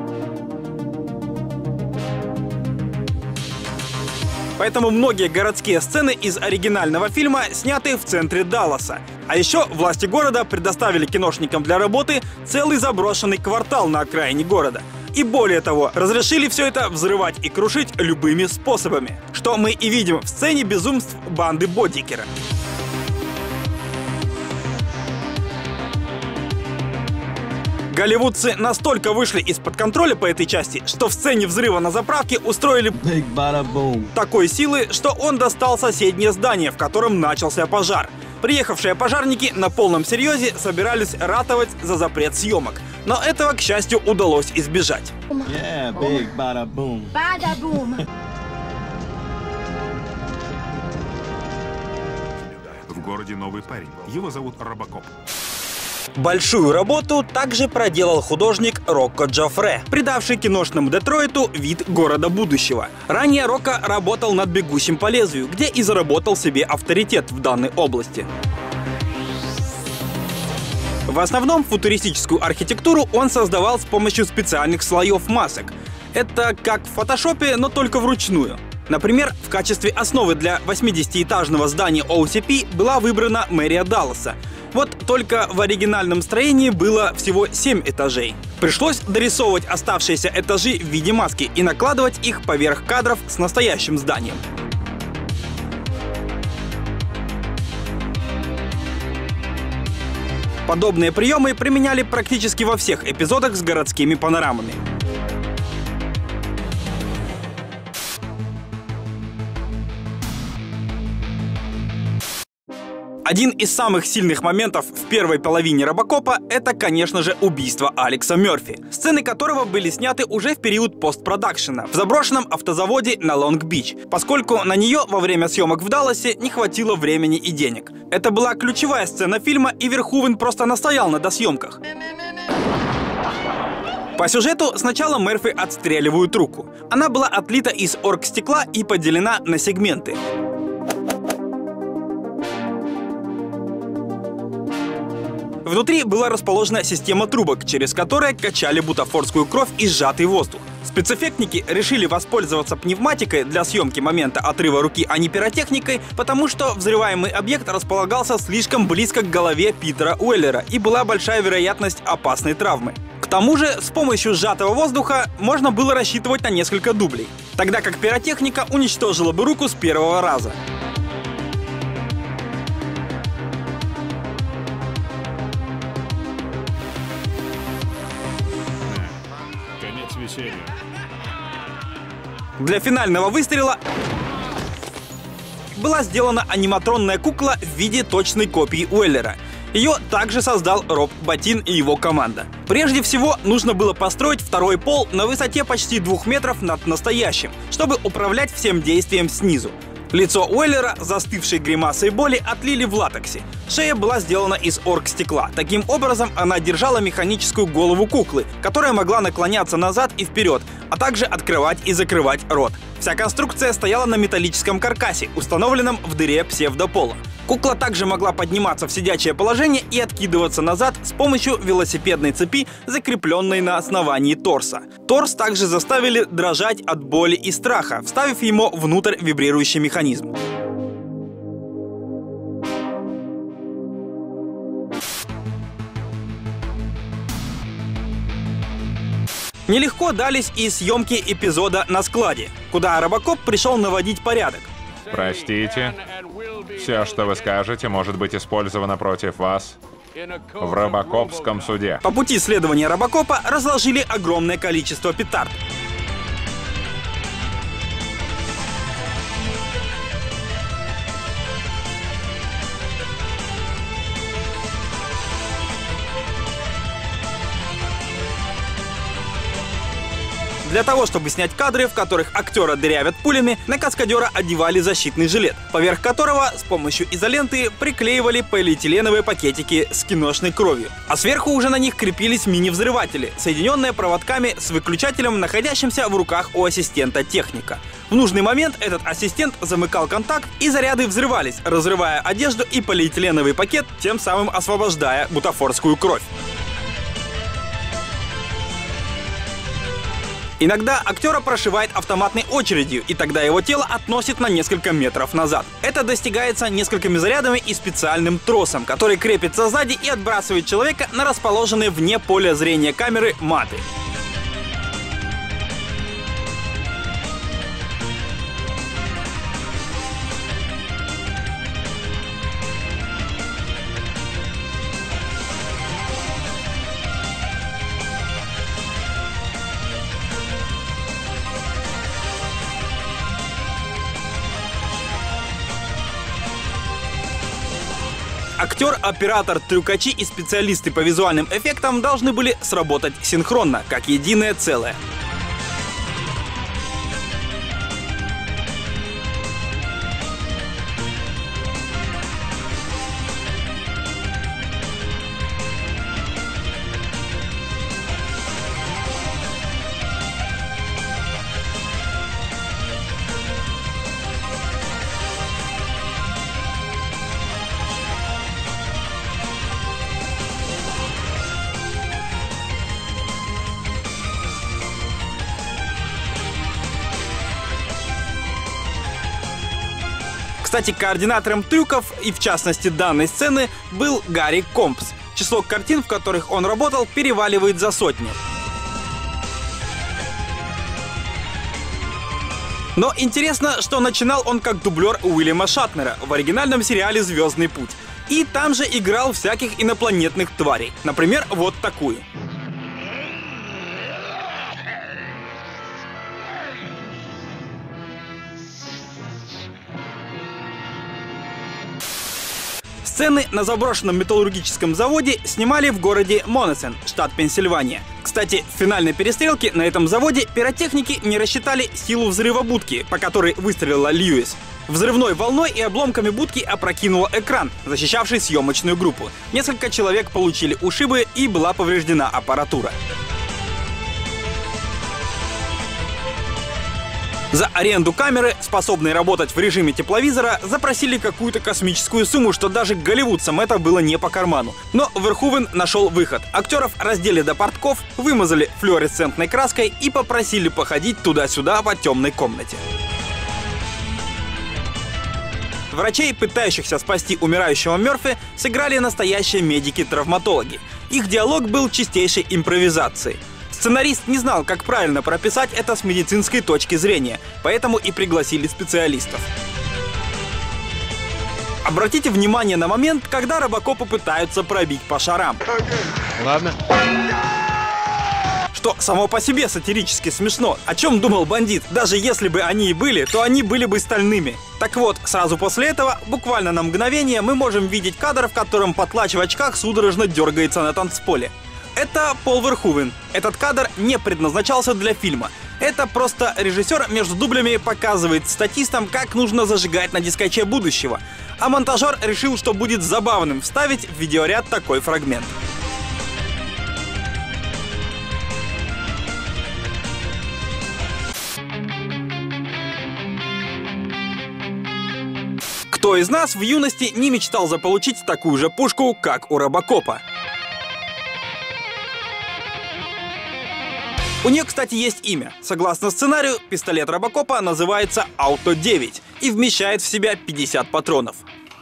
Поэтому многие городские сцены из оригинального фильма сняты в центре Далласа. А еще власти города предоставили киношникам для работы целый заброшенный квартал на окраине города. И более того, разрешили все это взрывать и крушить любыми способами, что мы и видим в сцене безумств банды Бодикера. Голливудцы настолько вышли из-под контроля по этой части, что в сцене взрыва на заправке устроили такой силы, что он достал соседнее здание, в котором начался пожар. Приехавшие пожарники на полном серьезе собирались ратовать за запрет съемок. Но этого, к счастью, удалось избежать. Yeah, big bada boom. Bada boom. В городе новый парень. Его зовут Робокоп. Большую работу также проделал художник Рокко Джоффре, придавший киношному Детройту вид города будущего. Ранее Рокко работал над «Бегущим по лезвию», где и заработал себе авторитет в данной области. В основном футуристическую архитектуру он создавал с помощью специальных слоев масок. Это как в фотошопе, но только вручную. Например, в качестве основы для восьмидесятиэтажного здания о си пи была выбрана мэрия Далласа. Вот только в оригинальном строении было всего семь этажей. Пришлось дорисовывать оставшиеся этажи в виде маски и накладывать их поверх кадров с настоящим зданием. Подобные приемы применяли практически во всех эпизодах с городскими панорамами. Один из самых сильных моментов в первой половине Робокопа — это, конечно же, убийство Алекса Мерфи, сцены которого были сняты уже в период постпродакшена в заброшенном автозаводе на Лонг-Бич, поскольку на нее во время съемок в Далласе не хватило времени и денег. Это была ключевая сцена фильма, и Верхувен просто настоял на досъемках. По сюжету сначала Мерфи отстреливают руку. Она была отлита из оргстекла и поделена на сегменты. Внутри была расположена система трубок, через которые качали бутафорскую кровь и сжатый воздух. Спецэффектники решили воспользоваться пневматикой для съемки момента отрыва руки, а не пиротехникой, потому что взрываемый объект располагался слишком близко к голове Питера Уэллера и была большая вероятность опасной травмы. К тому же, с помощью сжатого воздуха можно было рассчитывать на несколько дублей, тогда как пиротехника уничтожила бы руку с первого раза. Для финального выстрела была сделана аниматронная кукла в виде точной копии Уэллера. Ее также создал Роб Баттин и его команда. Прежде всего, нужно было построить второй пол на высоте почти двух метров над настоящим, чтобы управлять всем действием снизу. Лицо Уэллера, застывшей гримасой боли, отлили в латексе. Шея была сделана из оргстекла. Таким образом, она держала механическую голову куклы, которая могла наклоняться назад и вперед, а также открывать и закрывать рот. Вся конструкция стояла на металлическом каркасе, установленном в дыре псевдопола. Кукла также могла подниматься в сидячее положение и откидываться назад с помощью велосипедной цепи, закрепленной на основании торса. Торс также заставили дрожать от боли и страха, вставив ему внутрь вибрирующий механизм. Нелегко дались и съемки эпизода на складе, куда Робокоп пришел наводить порядок. Простите, все, что вы скажете, может быть использовано против вас в Робокопском суде. По пути следования Робокопа разложили огромное количество петард. Для того, чтобы снять кадры, в которых актера дырявят пулями, на каскадера одевали защитный жилет, поверх которого с помощью изоленты приклеивали полиэтиленовые пакетики с киношной кровью. А сверху уже на них крепились мини-взрыватели, соединенные проводками с выключателем, находящимся в руках у ассистента техника. В нужный момент этот ассистент замыкал контакт, и заряды взрывались, разрывая одежду и полиэтиленовый пакет, тем самым освобождая бутафорскую кровь. Иногда актера прошивает автоматной очередью, и тогда его тело относит на несколько метров назад. Это достигается несколькими зарядами и специальным тросом, который крепится сзади и отбрасывает человека на расположенные вне поля зрения камеры маты. Актер, оператор, трюкачи и специалисты по визуальным эффектам должны были сработать синхронно, как единое целое. Кстати, координатором трюков и, в частности, данной сцены был Гарри Компс. Число картин, в которых он работал, переваливает за сотню. Но интересно, что начинал он как дублер Уильяма Шатнера в оригинальном сериале «Звездный путь». И там же играл всяких инопланетных тварей. Например, вот такую. Сцены на заброшенном металлургическом заводе снимали в городе Монесен, штат Пенсильвания. Кстати, в финальной перестрелке на этом заводе пиротехники не рассчитали силу взрыва будки, по которой выстрелила Льюис. Взрывной волной и обломками будки опрокинуло экран, защищавший съемочную группу. Несколько человек получили ушибы и была повреждена аппаратура. За аренду камеры, способной работать в режиме тепловизора, запросили какую-то космическую сумму, что даже голливудцам это было не по карману. Но Верхувен нашел выход. Актеров раздели до портков, вымазали флуоресцентной краской и попросили походить туда-сюда по темной комнате. Врачей, пытающихся спасти умирающего Мёрфи, сыграли настоящие медики-травматологи. Их диалог был чистейшей импровизацией. Сценарист не знал, как правильно прописать это с медицинской точки зрения, поэтому и пригласили специалистов. Обратите внимание на момент, когда робокопы пытаются пробить по шарам. Ладно. Что само по себе сатирически смешно. О чем думал бандит? Даже если бы они и были, то они были бы стальными. Так вот, сразу после этого, буквально на мгновение, мы можем видеть кадр, в котором потлач в очках судорожно дергается на танцполе. Это Пол Верхувен. Этот кадр не предназначался для фильма. Это просто режиссер между дублями показывает статистам, как нужно зажигать на дискоче будущего. А монтажер решил, что будет забавным вставить в видеоряд такой фрагмент. Кто из нас в юности не мечтал заполучить такую же пушку, как у Робокопа? У нее, кстати, есть имя. Согласно сценарию, пистолет Робокопа называется Ауто девять и вмещает в себя пятьдесят патронов.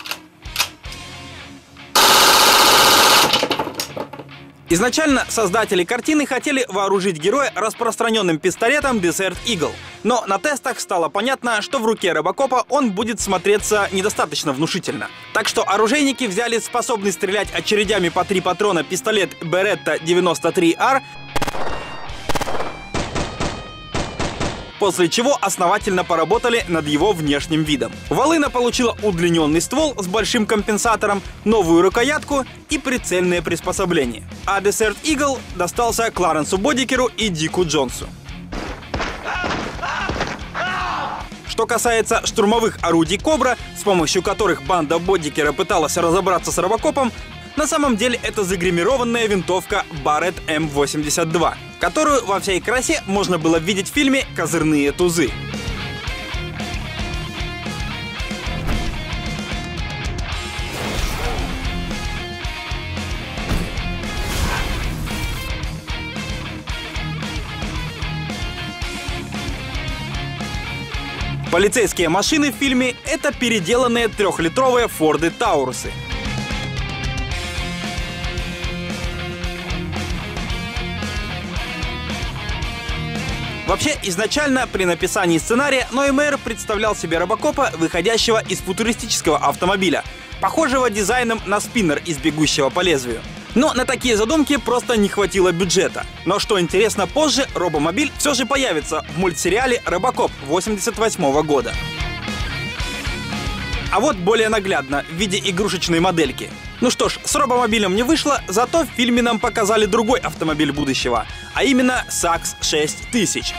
Изначально создатели картины хотели вооружить героя распространенным пистолетом Desert Eagle, но на тестах стало понятно, что в руке Робокопа он будет смотреться недостаточно внушительно. Так что оружейники взяли способный стрелять очередями по три патрона пистолет Beretta девяносто три ар, после чего основательно поработали над его внешним видом. Волына получила удлиненный ствол с большим компенсатором, новую рукоятку и прицельное приспособление. А Desert Eagle достался Кларенсу Бодикеру и Дику Джонсу. Что касается штурмовых орудий Кобра, с помощью которых банда Бодикера пыталась разобраться с Робокопом, на самом деле это загримированная винтовка Barrett эм восемьдесят два, которую во всей красе можно было видеть в фильме «Козырные тузы». Полицейские машины в фильме — это переделанные трехлитровые Форды Таурусы. Вообще, изначально при написании сценария Ноймейер представлял себе Робокопа, выходящего из футуристического автомобиля, похожего дизайном на спиннер из «Бегущего по лезвию». Но на такие задумки просто не хватило бюджета. Но что интересно, позже Робомобиль все же появится в мультсериале «Робокоп» восемьдесят восьмого года. А вот более наглядно, в виде игрушечной модельки. Ну что ж, с Робомобилем не вышло, зато в фильме нам показали другой автомобиль будущего, а именно сакс шесть тысяч.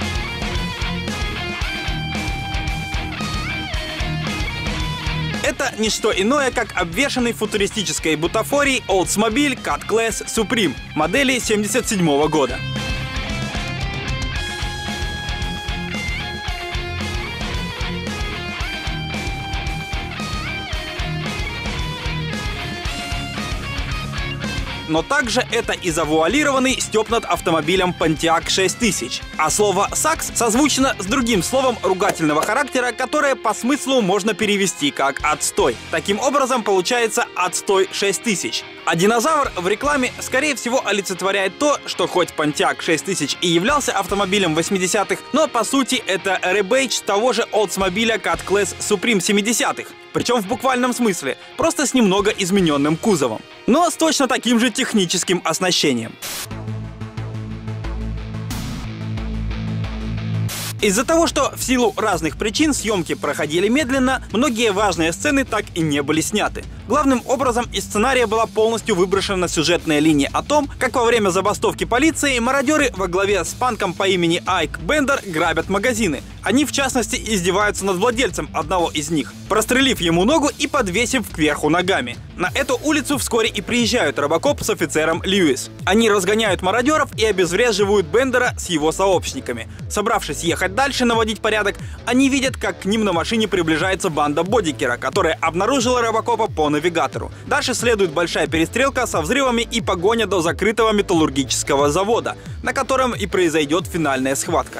Это не что иное, как обвешанный футуристической бутафорией Oldsmobile Cut Class Supreme модели семьдесят седьмого года. Но также это и завуалированный стёб над автомобилем Pontiac шесть тысяч. А слово «сакс» созвучно с другим словом ругательного характера, которое по смыслу можно перевести как «отстой». Таким образом, получается «отстой шесть тысяч». А динозавр в рекламе, скорее всего, олицетворяет то, что хоть Pontiac шесть тысяч и являлся автомобилем восьмидесятых, но по сути это ребейдж того же Oldsmobile Cut Class Supreme семидесятых. Причем в буквальном смысле, просто с немного измененным кузовом. Но с точно таким же техническим оснащением. Из-за того, что в силу разных причин съемки проходили медленно, многие важные сцены так и не были сняты. Главным образом из сценария была полностью выброшена сюжетная линия о том, как во время забастовки полиции мародеры во главе с панком по имени Айк Бендер грабят магазины. Они, в частности, издеваются над владельцем одного из них, прострелив ему ногу и подвесив кверху ногами. На эту улицу вскоре и приезжают Робокоп с офицером Льюис. Они разгоняют мародеров и обезвреживают Бендера с его сообщниками. Собравшись ехать дальше наводить порядок, они видят, как к ним на машине приближается банда Бодикера, которая обнаружила Робокопа по навигатору. Дальше следует большая перестрелка со взрывами и погоня до закрытого металлургического завода, на котором и произойдет финальная схватка.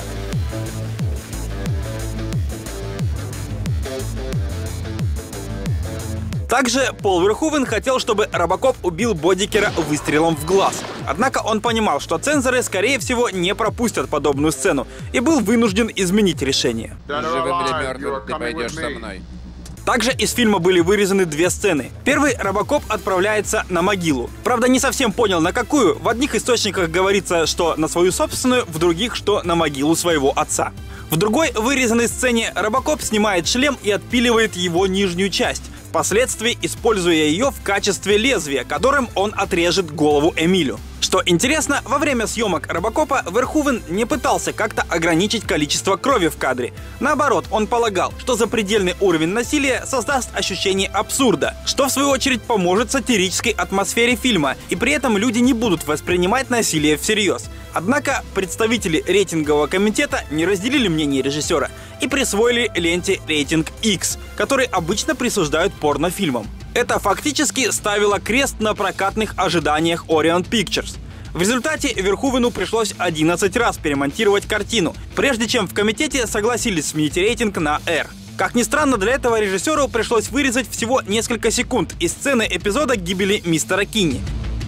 Также Пол Верховен хотел, чтобы Робокоп убил Бодикера выстрелом в глаз. Однако он понимал, что цензоры, скорее всего, не пропустят подобную сцену, и был вынужден изменить решение. Живым или мертвым, ты пойдешь со мной. Также из фильма были вырезаны две сцены. Первый, Робокоп отправляется на могилу. Правда, не совсем понял, на какую. В одних источниках говорится, что на свою собственную, в других, что на могилу своего отца. В другой вырезанной сцене Робокоп снимает шлем и отпиливает его нижнюю часть, впоследствии используя ее в качестве лезвия, которым он отрежет голову Эмилю. Что интересно, во время съемок Робокопа Верховен не пытался как-то ограничить количество крови в кадре. Наоборот, он полагал, что запредельный уровень насилия создаст ощущение абсурда, что в свою очередь поможет сатирической атмосфере фильма, и при этом люди не будут воспринимать насилие всерьез. Однако представители рейтингового комитета не разделили мнение режиссера и присвоили ленте рейтинг икс, который обычно присуждают порнофильмам. Это фактически ставило крест на прокатных ожиданиях Orient Pictures. В результате Верхувену пришлось одиннадцать раз перемонтировать картину, прежде чем в комитете согласились сменить рейтинг на R. Как ни странно, для этого режиссеру пришлось вырезать всего несколько секунд из сцены эпизода гибели мистера Кинни.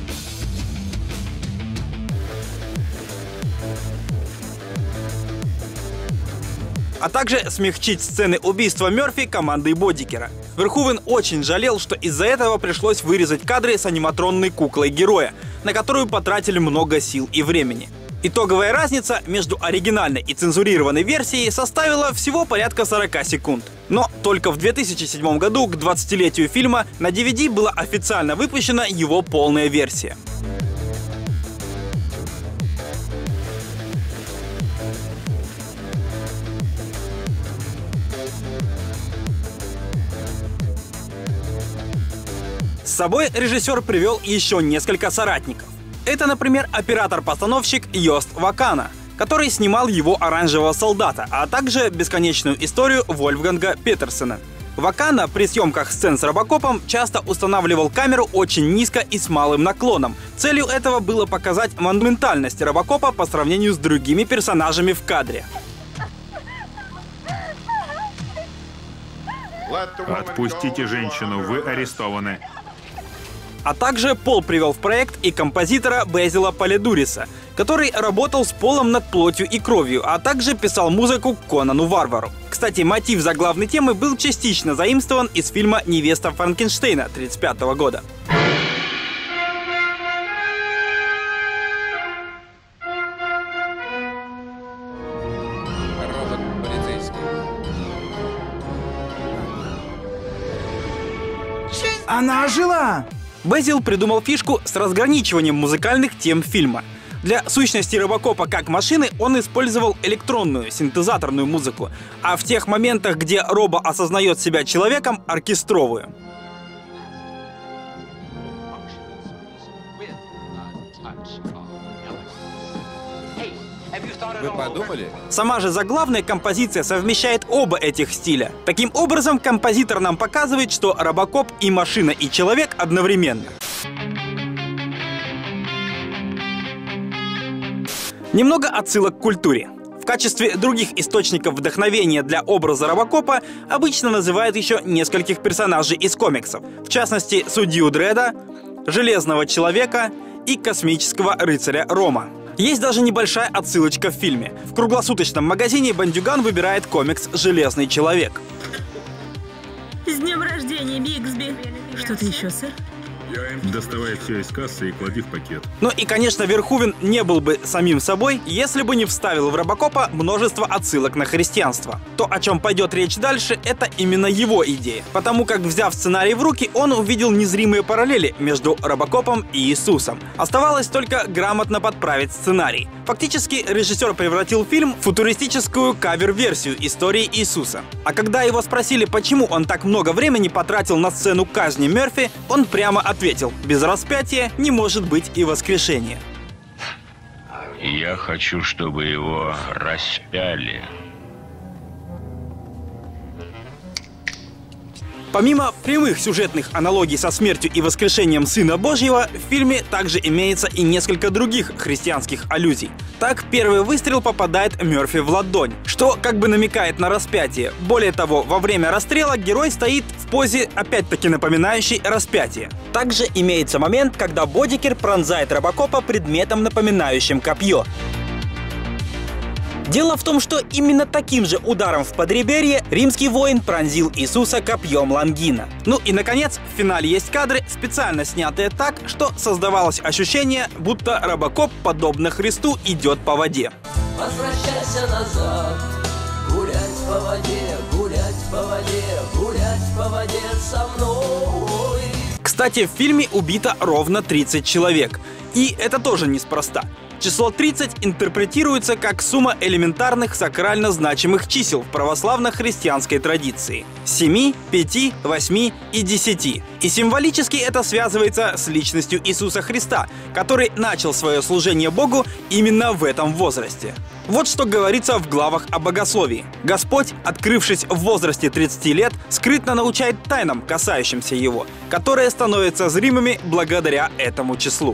А также смягчить сцены убийства Мёрфи командой Бодикера. Верхувен очень жалел, что из-за этого пришлось вырезать кадры с аниматронной куклой героя, на которую потратили много сил и времени. Итоговая разница между оригинальной и цензурированной версией составила всего порядка сорока секунд. Но только в две тысячи седьмом году, к двадцатилетию фильма, на ди ви ди была официально выпущена его полная версия. С собой режиссер привел еще несколько соратников. Это, например, оператор-постановщик Йост Вакана, который снимал его «Оранжевого солдата», а также «Бесконечную историю» Вольфганга Петерсена. Вакана при съемках сцен с Робокопом часто устанавливал камеру очень низко и с малым наклоном. Целью этого было показать монументальность Робокопа по сравнению с другими персонажами в кадре. Отпустите женщину, вы арестованы. А также Пол привел в проект и композитора Безила Полидуриса, который работал с Полом над «Плотью и кровью», а также писал музыку к Конану Варвару. Кстати, мотив заглавной темы был частично заимствован из фильма «Невеста Франкенштейна» тысяча девятьсот тридцать пятого года. Она ожила! Безил придумал фишку с разграничиванием музыкальных тем фильма. Для сущности Робокопа как машины он использовал электронную, синтезаторную музыку, а в тех моментах, где Робо осознает себя человеком, оркестровую. Вы подумали? Сама же заглавная композиция совмещает оба этих стиля. Таким образом, композитор нам показывает, что Робокоп и машина, и человек одновременно. Немного отсылок к культуре. В качестве других источников вдохновения для образа Робокопа обычно называют еще нескольких персонажей из комиксов. В частности, Судью Дредда, Железного Человека и Космического Рыцаря Рома. Есть даже небольшая отсылочка в фильме. В круглосуточном магазине бандюган выбирает комикс «Железный человек». С днем рождения, Бигсби! Что-то еще, сэр? Доставай все из кассы и клади в пакет. Ну и, конечно, Верхувен не был бы самим собой, если бы не вставил в Робокопа множество отсылок на христианство. То, о чем пойдет речь дальше, это именно его идея. Потому как, взяв сценарий в руки, он увидел незримые параллели между Робокопом и Иисусом. Оставалось только грамотно подправить сценарий. Фактически, режиссер превратил фильм в футуристическую кавер-версию истории Иисуса. А когда его спросили, почему он так много времени потратил на сцену казни Мёрфи, он прямо ответил: без распятия не может быть и воскрешения. Я хочу, чтобы его распяли. Помимо прямых сюжетных аналогий со смертью и воскрешением Сына Божьего, в фильме также имеется и несколько других христианских аллюзий. Так, первый выстрел попадает Мёрфи в ладонь, что как бы намекает на распятие. Более того, во время расстрела герой стоит в позе, опять-таки напоминающей распятие. Также имеется момент, когда Бодикер пронзает Робокопа предметом, напоминающим копье. Дело в том, что именно таким же ударом в подреберье римский воин пронзил Иисуса копьем Лонгина. Ну и, наконец, в финале есть кадры, специально снятые так, что создавалось ощущение, будто Робокоп, подобно Христу, идет по воде. Возвращайся назад, гулять по воде, гулять по воде, гулять по воде со мной. Кстати, в фильме убито ровно тридцать человек. И это тоже неспроста. Число тридцать интерпретируется как сумма элементарных сакрально значимых чисел в православно-христианской традиции – семи, пяти, восьми и десяти. И символически это связывается с личностью Иисуса Христа, который начал свое служение Богу именно в этом возрасте. Вот что говорится в главах о богословии. Господь, открывшись в возрасте тридцати лет, скрытно научает тайнам, касающимся его, которые становятся зримыми благодаря этому числу.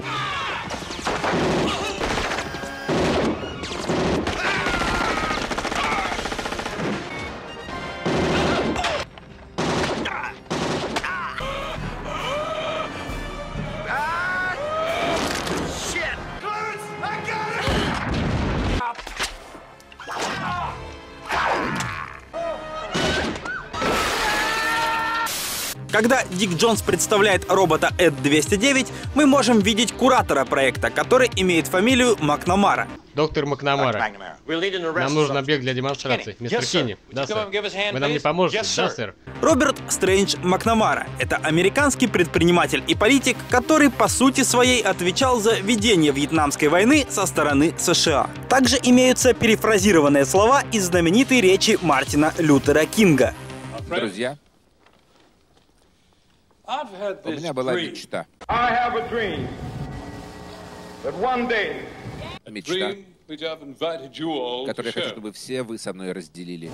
Когда Дик Джонс представляет робота Эд двести девять, мы можем видеть куратора проекта, который имеет фамилию Макнамара. Доктор Макнамара, нам нужен объект для демонстрации. Мистер Кенни, да, сэр? Вы нам не поможете, да, сэр? Роберт Стрэндж Макнамара – это американский предприниматель и политик, который по сути своей отвечал за ведение Вьетнамской войны со стороны США. Также имеются перефразированные слова из знаменитой речи Мартина Лютера Кинга. Друзья, у меня была мечта. Мечта, которую я хочу, чтобы все вы со мной разделили.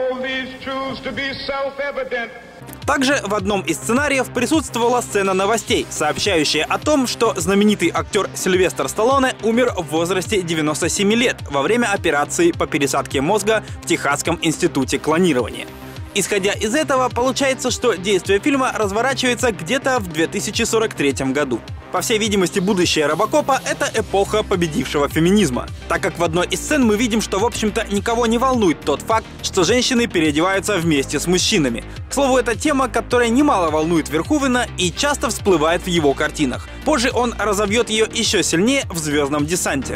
Также в одном из сценариев присутствовала сцена новостей, сообщающая о том, что знаменитый актер Сильвестр Сталлоне умер в возрасте девяноста семи лет во время операции по пересадке мозга в Техасском институте клонирования. Исходя из этого, получается, что действие фильма разворачивается где-то в две тысячи сорок третьем году. По всей видимости, будущее Робокопа — это эпоха победившего феминизма, так как в одной из сцен мы видим, что, в общем-то, никого не волнует тот факт, что женщины переодеваются вместе с мужчинами. К слову, это тема, которая немало волнует Верхувена и часто всплывает в его картинах. Позже он разовьет ее еще сильнее в «Звездном десанте».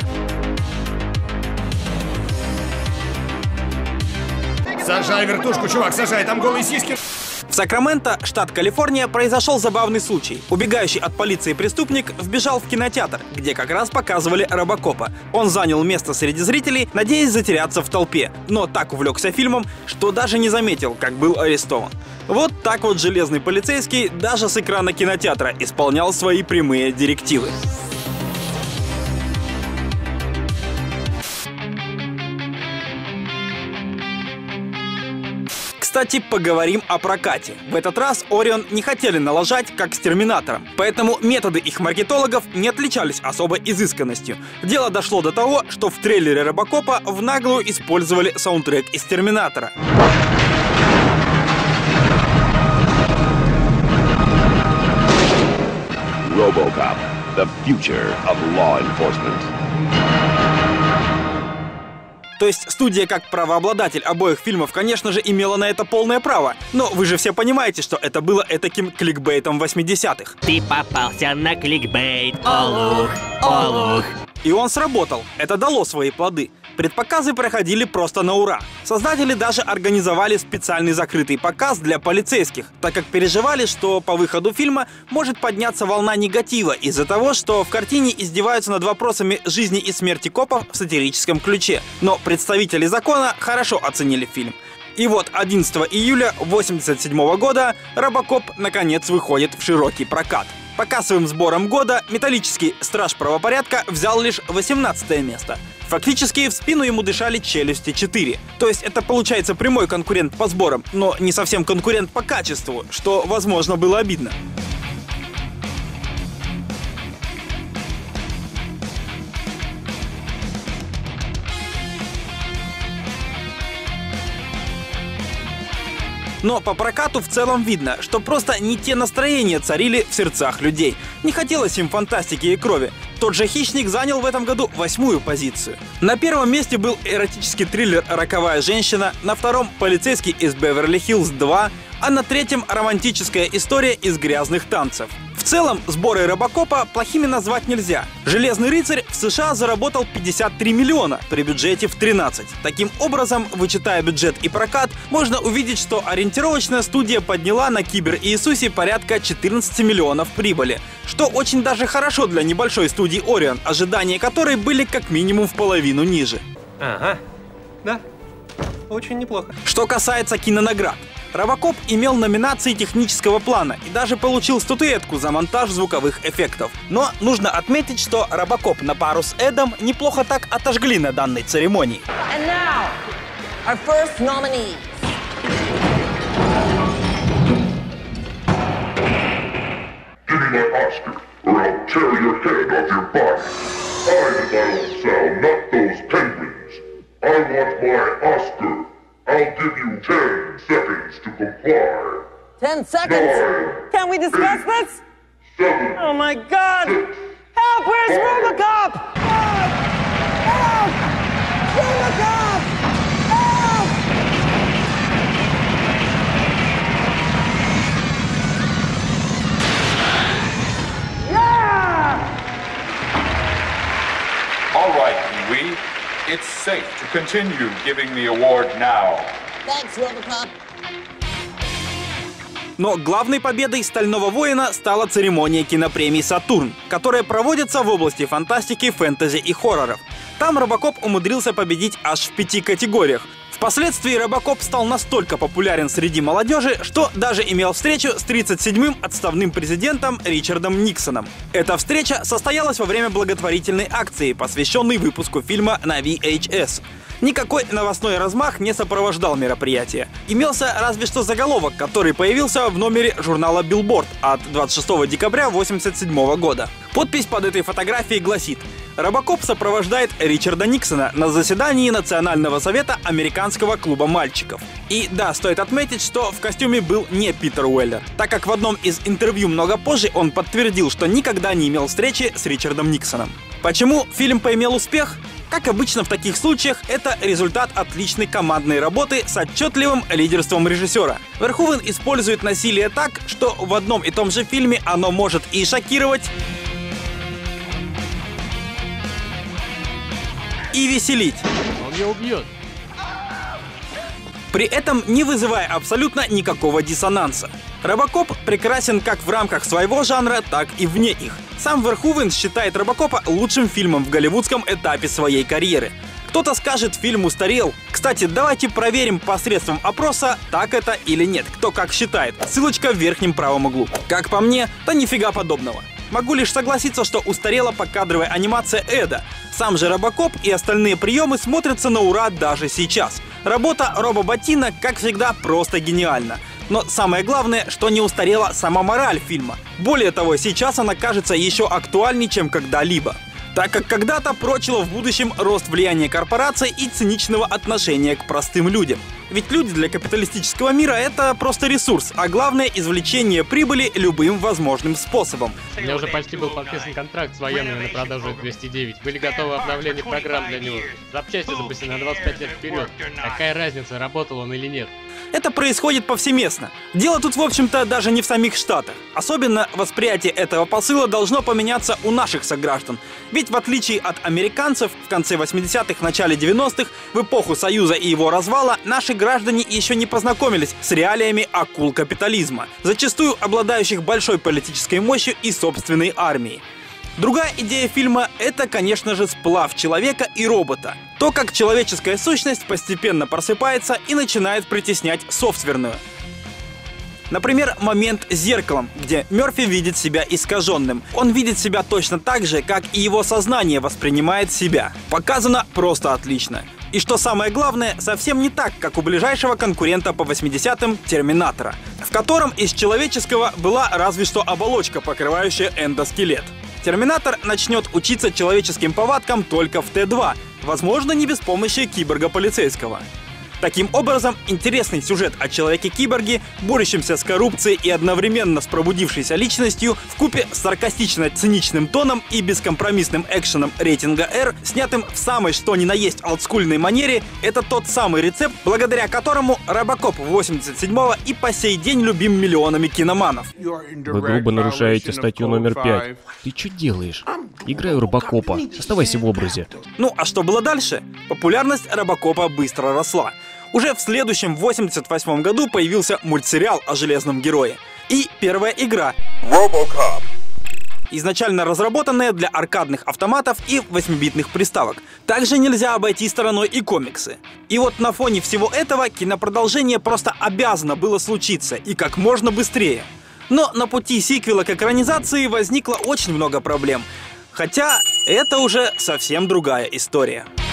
Сажай вертушку, чувак, сажай, там голые сиськи. В Сакраменто, штат Калифорния, произошел забавный случай. Убегающий от полиции преступник вбежал в кинотеатр, где как раз показывали Робокопа. Он занял место среди зрителей, надеясь затеряться в толпе, но так увлекся фильмом, что даже не заметил, как был арестован. Вот так вот железный полицейский даже с экрана кинотеатра исполнял свои прямые директивы. Кстати, поговорим о прокате. В этот раз Орион не хотели налажать, как с Терминатором, поэтому методы их маркетологов не отличались особой изысканностью. Дело дошло до того, что в трейлере Робокопа в наглую использовали саундтрек из Терминатора. RoboCop, the future of law enforcement. То есть студия, как правообладатель обоих фильмов, конечно же, имела на это полное право. Но вы же все понимаете, что это было этаким кликбейтом восьмидесятых. Ты попался на кликбейт, олух, олух. И он сработал. Это дало свои плоды. Предпоказы проходили просто на ура. Создатели даже организовали специальный закрытый показ для полицейских, так как переживали, что по выходу фильма может подняться волна негатива из-за того, что в картине издеваются над вопросами жизни и смерти копов в сатирическом ключе. Но представители закона хорошо оценили фильм. И вот одиннадцатого июля восемьдесят седьмого года Робокоп наконец выходит в широкий прокат. По кассовым сборам года металлический «Страж правопорядка» взял лишь восемнадцатое место. Фактически в спину ему дышали «Челюсти четыре». То есть это получается прямой конкурент по сборам, но не совсем конкурент по качеству, что, возможно, было обидно. Но по прокату в целом видно, что просто не те настроения царили в сердцах людей. Не хотелось им фантастики и крови. Тот же «Хищник» занял в этом году восьмую позицию. На первом месте был эротический триллер «Роковая женщина», на втором «Полицейский из Беверли-Хиллз два», а на третьем романтическая история из «Грязных танцев». В целом, сборы Робокопа плохими назвать нельзя. «Железный рыцарь» в США заработал пятьдесят три миллиона при бюджете в тринадцать. Таким образом, вычитая бюджет и прокат, можно увидеть, что ориентировочная студия подняла на Кибер-Иисусе порядка четырнадцати миллионов прибыли, что очень даже хорошо для небольшой студии Орион, ожидания которой были как минимум в половину ниже. Ага, да, очень неплохо. Что касается кинонаград. Робокоп имел номинации технического плана и даже получил статуэтку за монтаж звуковых эффектов. Но нужно отметить, что Робокоп на пару с Эдом неплохо так отожгли на данной церемонии. And now, our first nominee. Give me my Oscar, or I'll tear your head off your body. I desire sound, not those penguins. I want my Oscar. I'll give you ten seconds to comply. Ten seconds? Nine, Can we discuss eight, this? Seven, Oh my God! six, Help! Where's five, Robocop? Help! Help! Robocop! Help! Yeah! All right, Pee-wee. It's safe to continue giving the award now. Thanks, Robocop. Но главной победой «Стального воина» стала церемония кинопремии «Сатурн», которая проводится в области фантастики, фэнтези и хорроров. Там Робокоп умудрился победить аж в пяти категориях. Впоследствии Робокоп стал настолько популярен среди молодежи, что даже имел встречу с тридцать седьмым отставным президентом Ричардом Никсоном. Эта встреча состоялась во время благотворительной акции, посвященной выпуску фильма на ви эйч эс. Никакой новостной размах не сопровождал мероприятие. Имелся разве что заголовок, который появился в номере журнала Billboard от двадцать шестого декабря восемьдесят седьмого года. Подпись под этой фотографией гласит: «Робокоп сопровождает Ричарда Никсона на заседании Национального совета американского клуба мальчиков». И да, стоит отметить, что в костюме был не Питер Уэллер, так как в одном из интервью много позже он подтвердил, что никогда не имел встречи с Ричардом Никсоном. Почему фильм поимел успех? Как обычно в таких случаях, это результат отличной командной работы с отчетливым лидерством режиссера. Верховен использует насилие так, что в одном и том же фильме оно может и шокировать, и веселить. Он ее убьет. При этом не вызывая абсолютно никакого диссонанса. Робокоп прекрасен как в рамках своего жанра, так и вне их. Сам Верховен считает Робокопа лучшим фильмом в голливудском этапе своей карьеры. Кто-то скажет, фильм устарел. Кстати, давайте проверим посредством опроса, так это или нет, кто как считает. Ссылочка в верхнем правом углу. Как по мне, то нифига подобного. Могу лишь согласиться, что устарела покадровая анимация Эда. Сам же Робокоп и остальные приемы смотрятся на ура даже сейчас. Работа Роба Баттина, как всегда, просто гениальна. Но самое главное, что не устарела сама мораль фильма. Более того, сейчас она кажется еще актуальнее, чем когда-либо. Так как когда-то прочила в будущем рост влияния корпораций и циничного отношения к простым людям. Ведь люди для капиталистического мира — это просто ресурс, а главное — извлечение прибыли любым возможным способом. У меня уже почти был подписан контракт с военными на продажу двести девять. Были готовы обновления программ для него. Запчасти запасены на двадцать пять лет вперед. Какая разница, работал он или нет? Это происходит повсеместно. Дело тут, в общем-то, даже не в самих Штатах. Особенно восприятие этого посыла должно поменяться у наших сограждан. Ведь в отличие от американцев, в конце восьмидесятых, начале девяностых, в эпоху Союза и его развала, наши граждане еще не познакомились с реалиями акул капитализма, зачастую обладающих большой политической мощью и собственной армией. Другая идея фильма — это, конечно же, сплав человека и робота. То, как человеческая сущность постепенно просыпается и начинает притеснять софтверную. Например, момент с зеркалом, где Мерфи видит себя искаженным. Он видит себя точно так же, как и его сознание воспринимает себя. Показано просто отлично. И что самое главное, совсем не так, как у ближайшего конкурента по восьмидесятым Терминатора, в котором из человеческого была разве что оболочка, покрывающая эндоскелет. Терминатор начнет учиться человеческим повадкам только в Т два, возможно, не без помощи киборга-полицейского. Таким образом, интересный сюжет о человеке-киборге, борющемся с коррупцией и одновременно с пробудившейся личностью, вкупе с саркастично-циничным тоном и бескомпромиссным экшеном рейтинга R, снятым в самой что ни на есть олдскульной манере, это тот самый рецепт, благодаря которому Робокоп восемьдесят седьмого и по сей день любим миллионами киноманов. Вы грубо нарушаете статью номер пять. Ты что делаешь? Играю Робокопа. Оставайся в образе. Ну а что было дальше? Популярность Робокопа быстро росла. Уже в следующем восемьдесят восьмом году появился мультсериал о железном герое. И первая игра Robocop. изначально разработанные для аркадных автоматов и восьмибитных приставок. Также нельзя обойти стороной и комиксы. И вот на фоне всего этого кинопродолжение просто обязано было случиться, и как можно быстрее. Но на пути сиквела к экранизации возникло очень много проблем. Хотя это уже совсем другая история.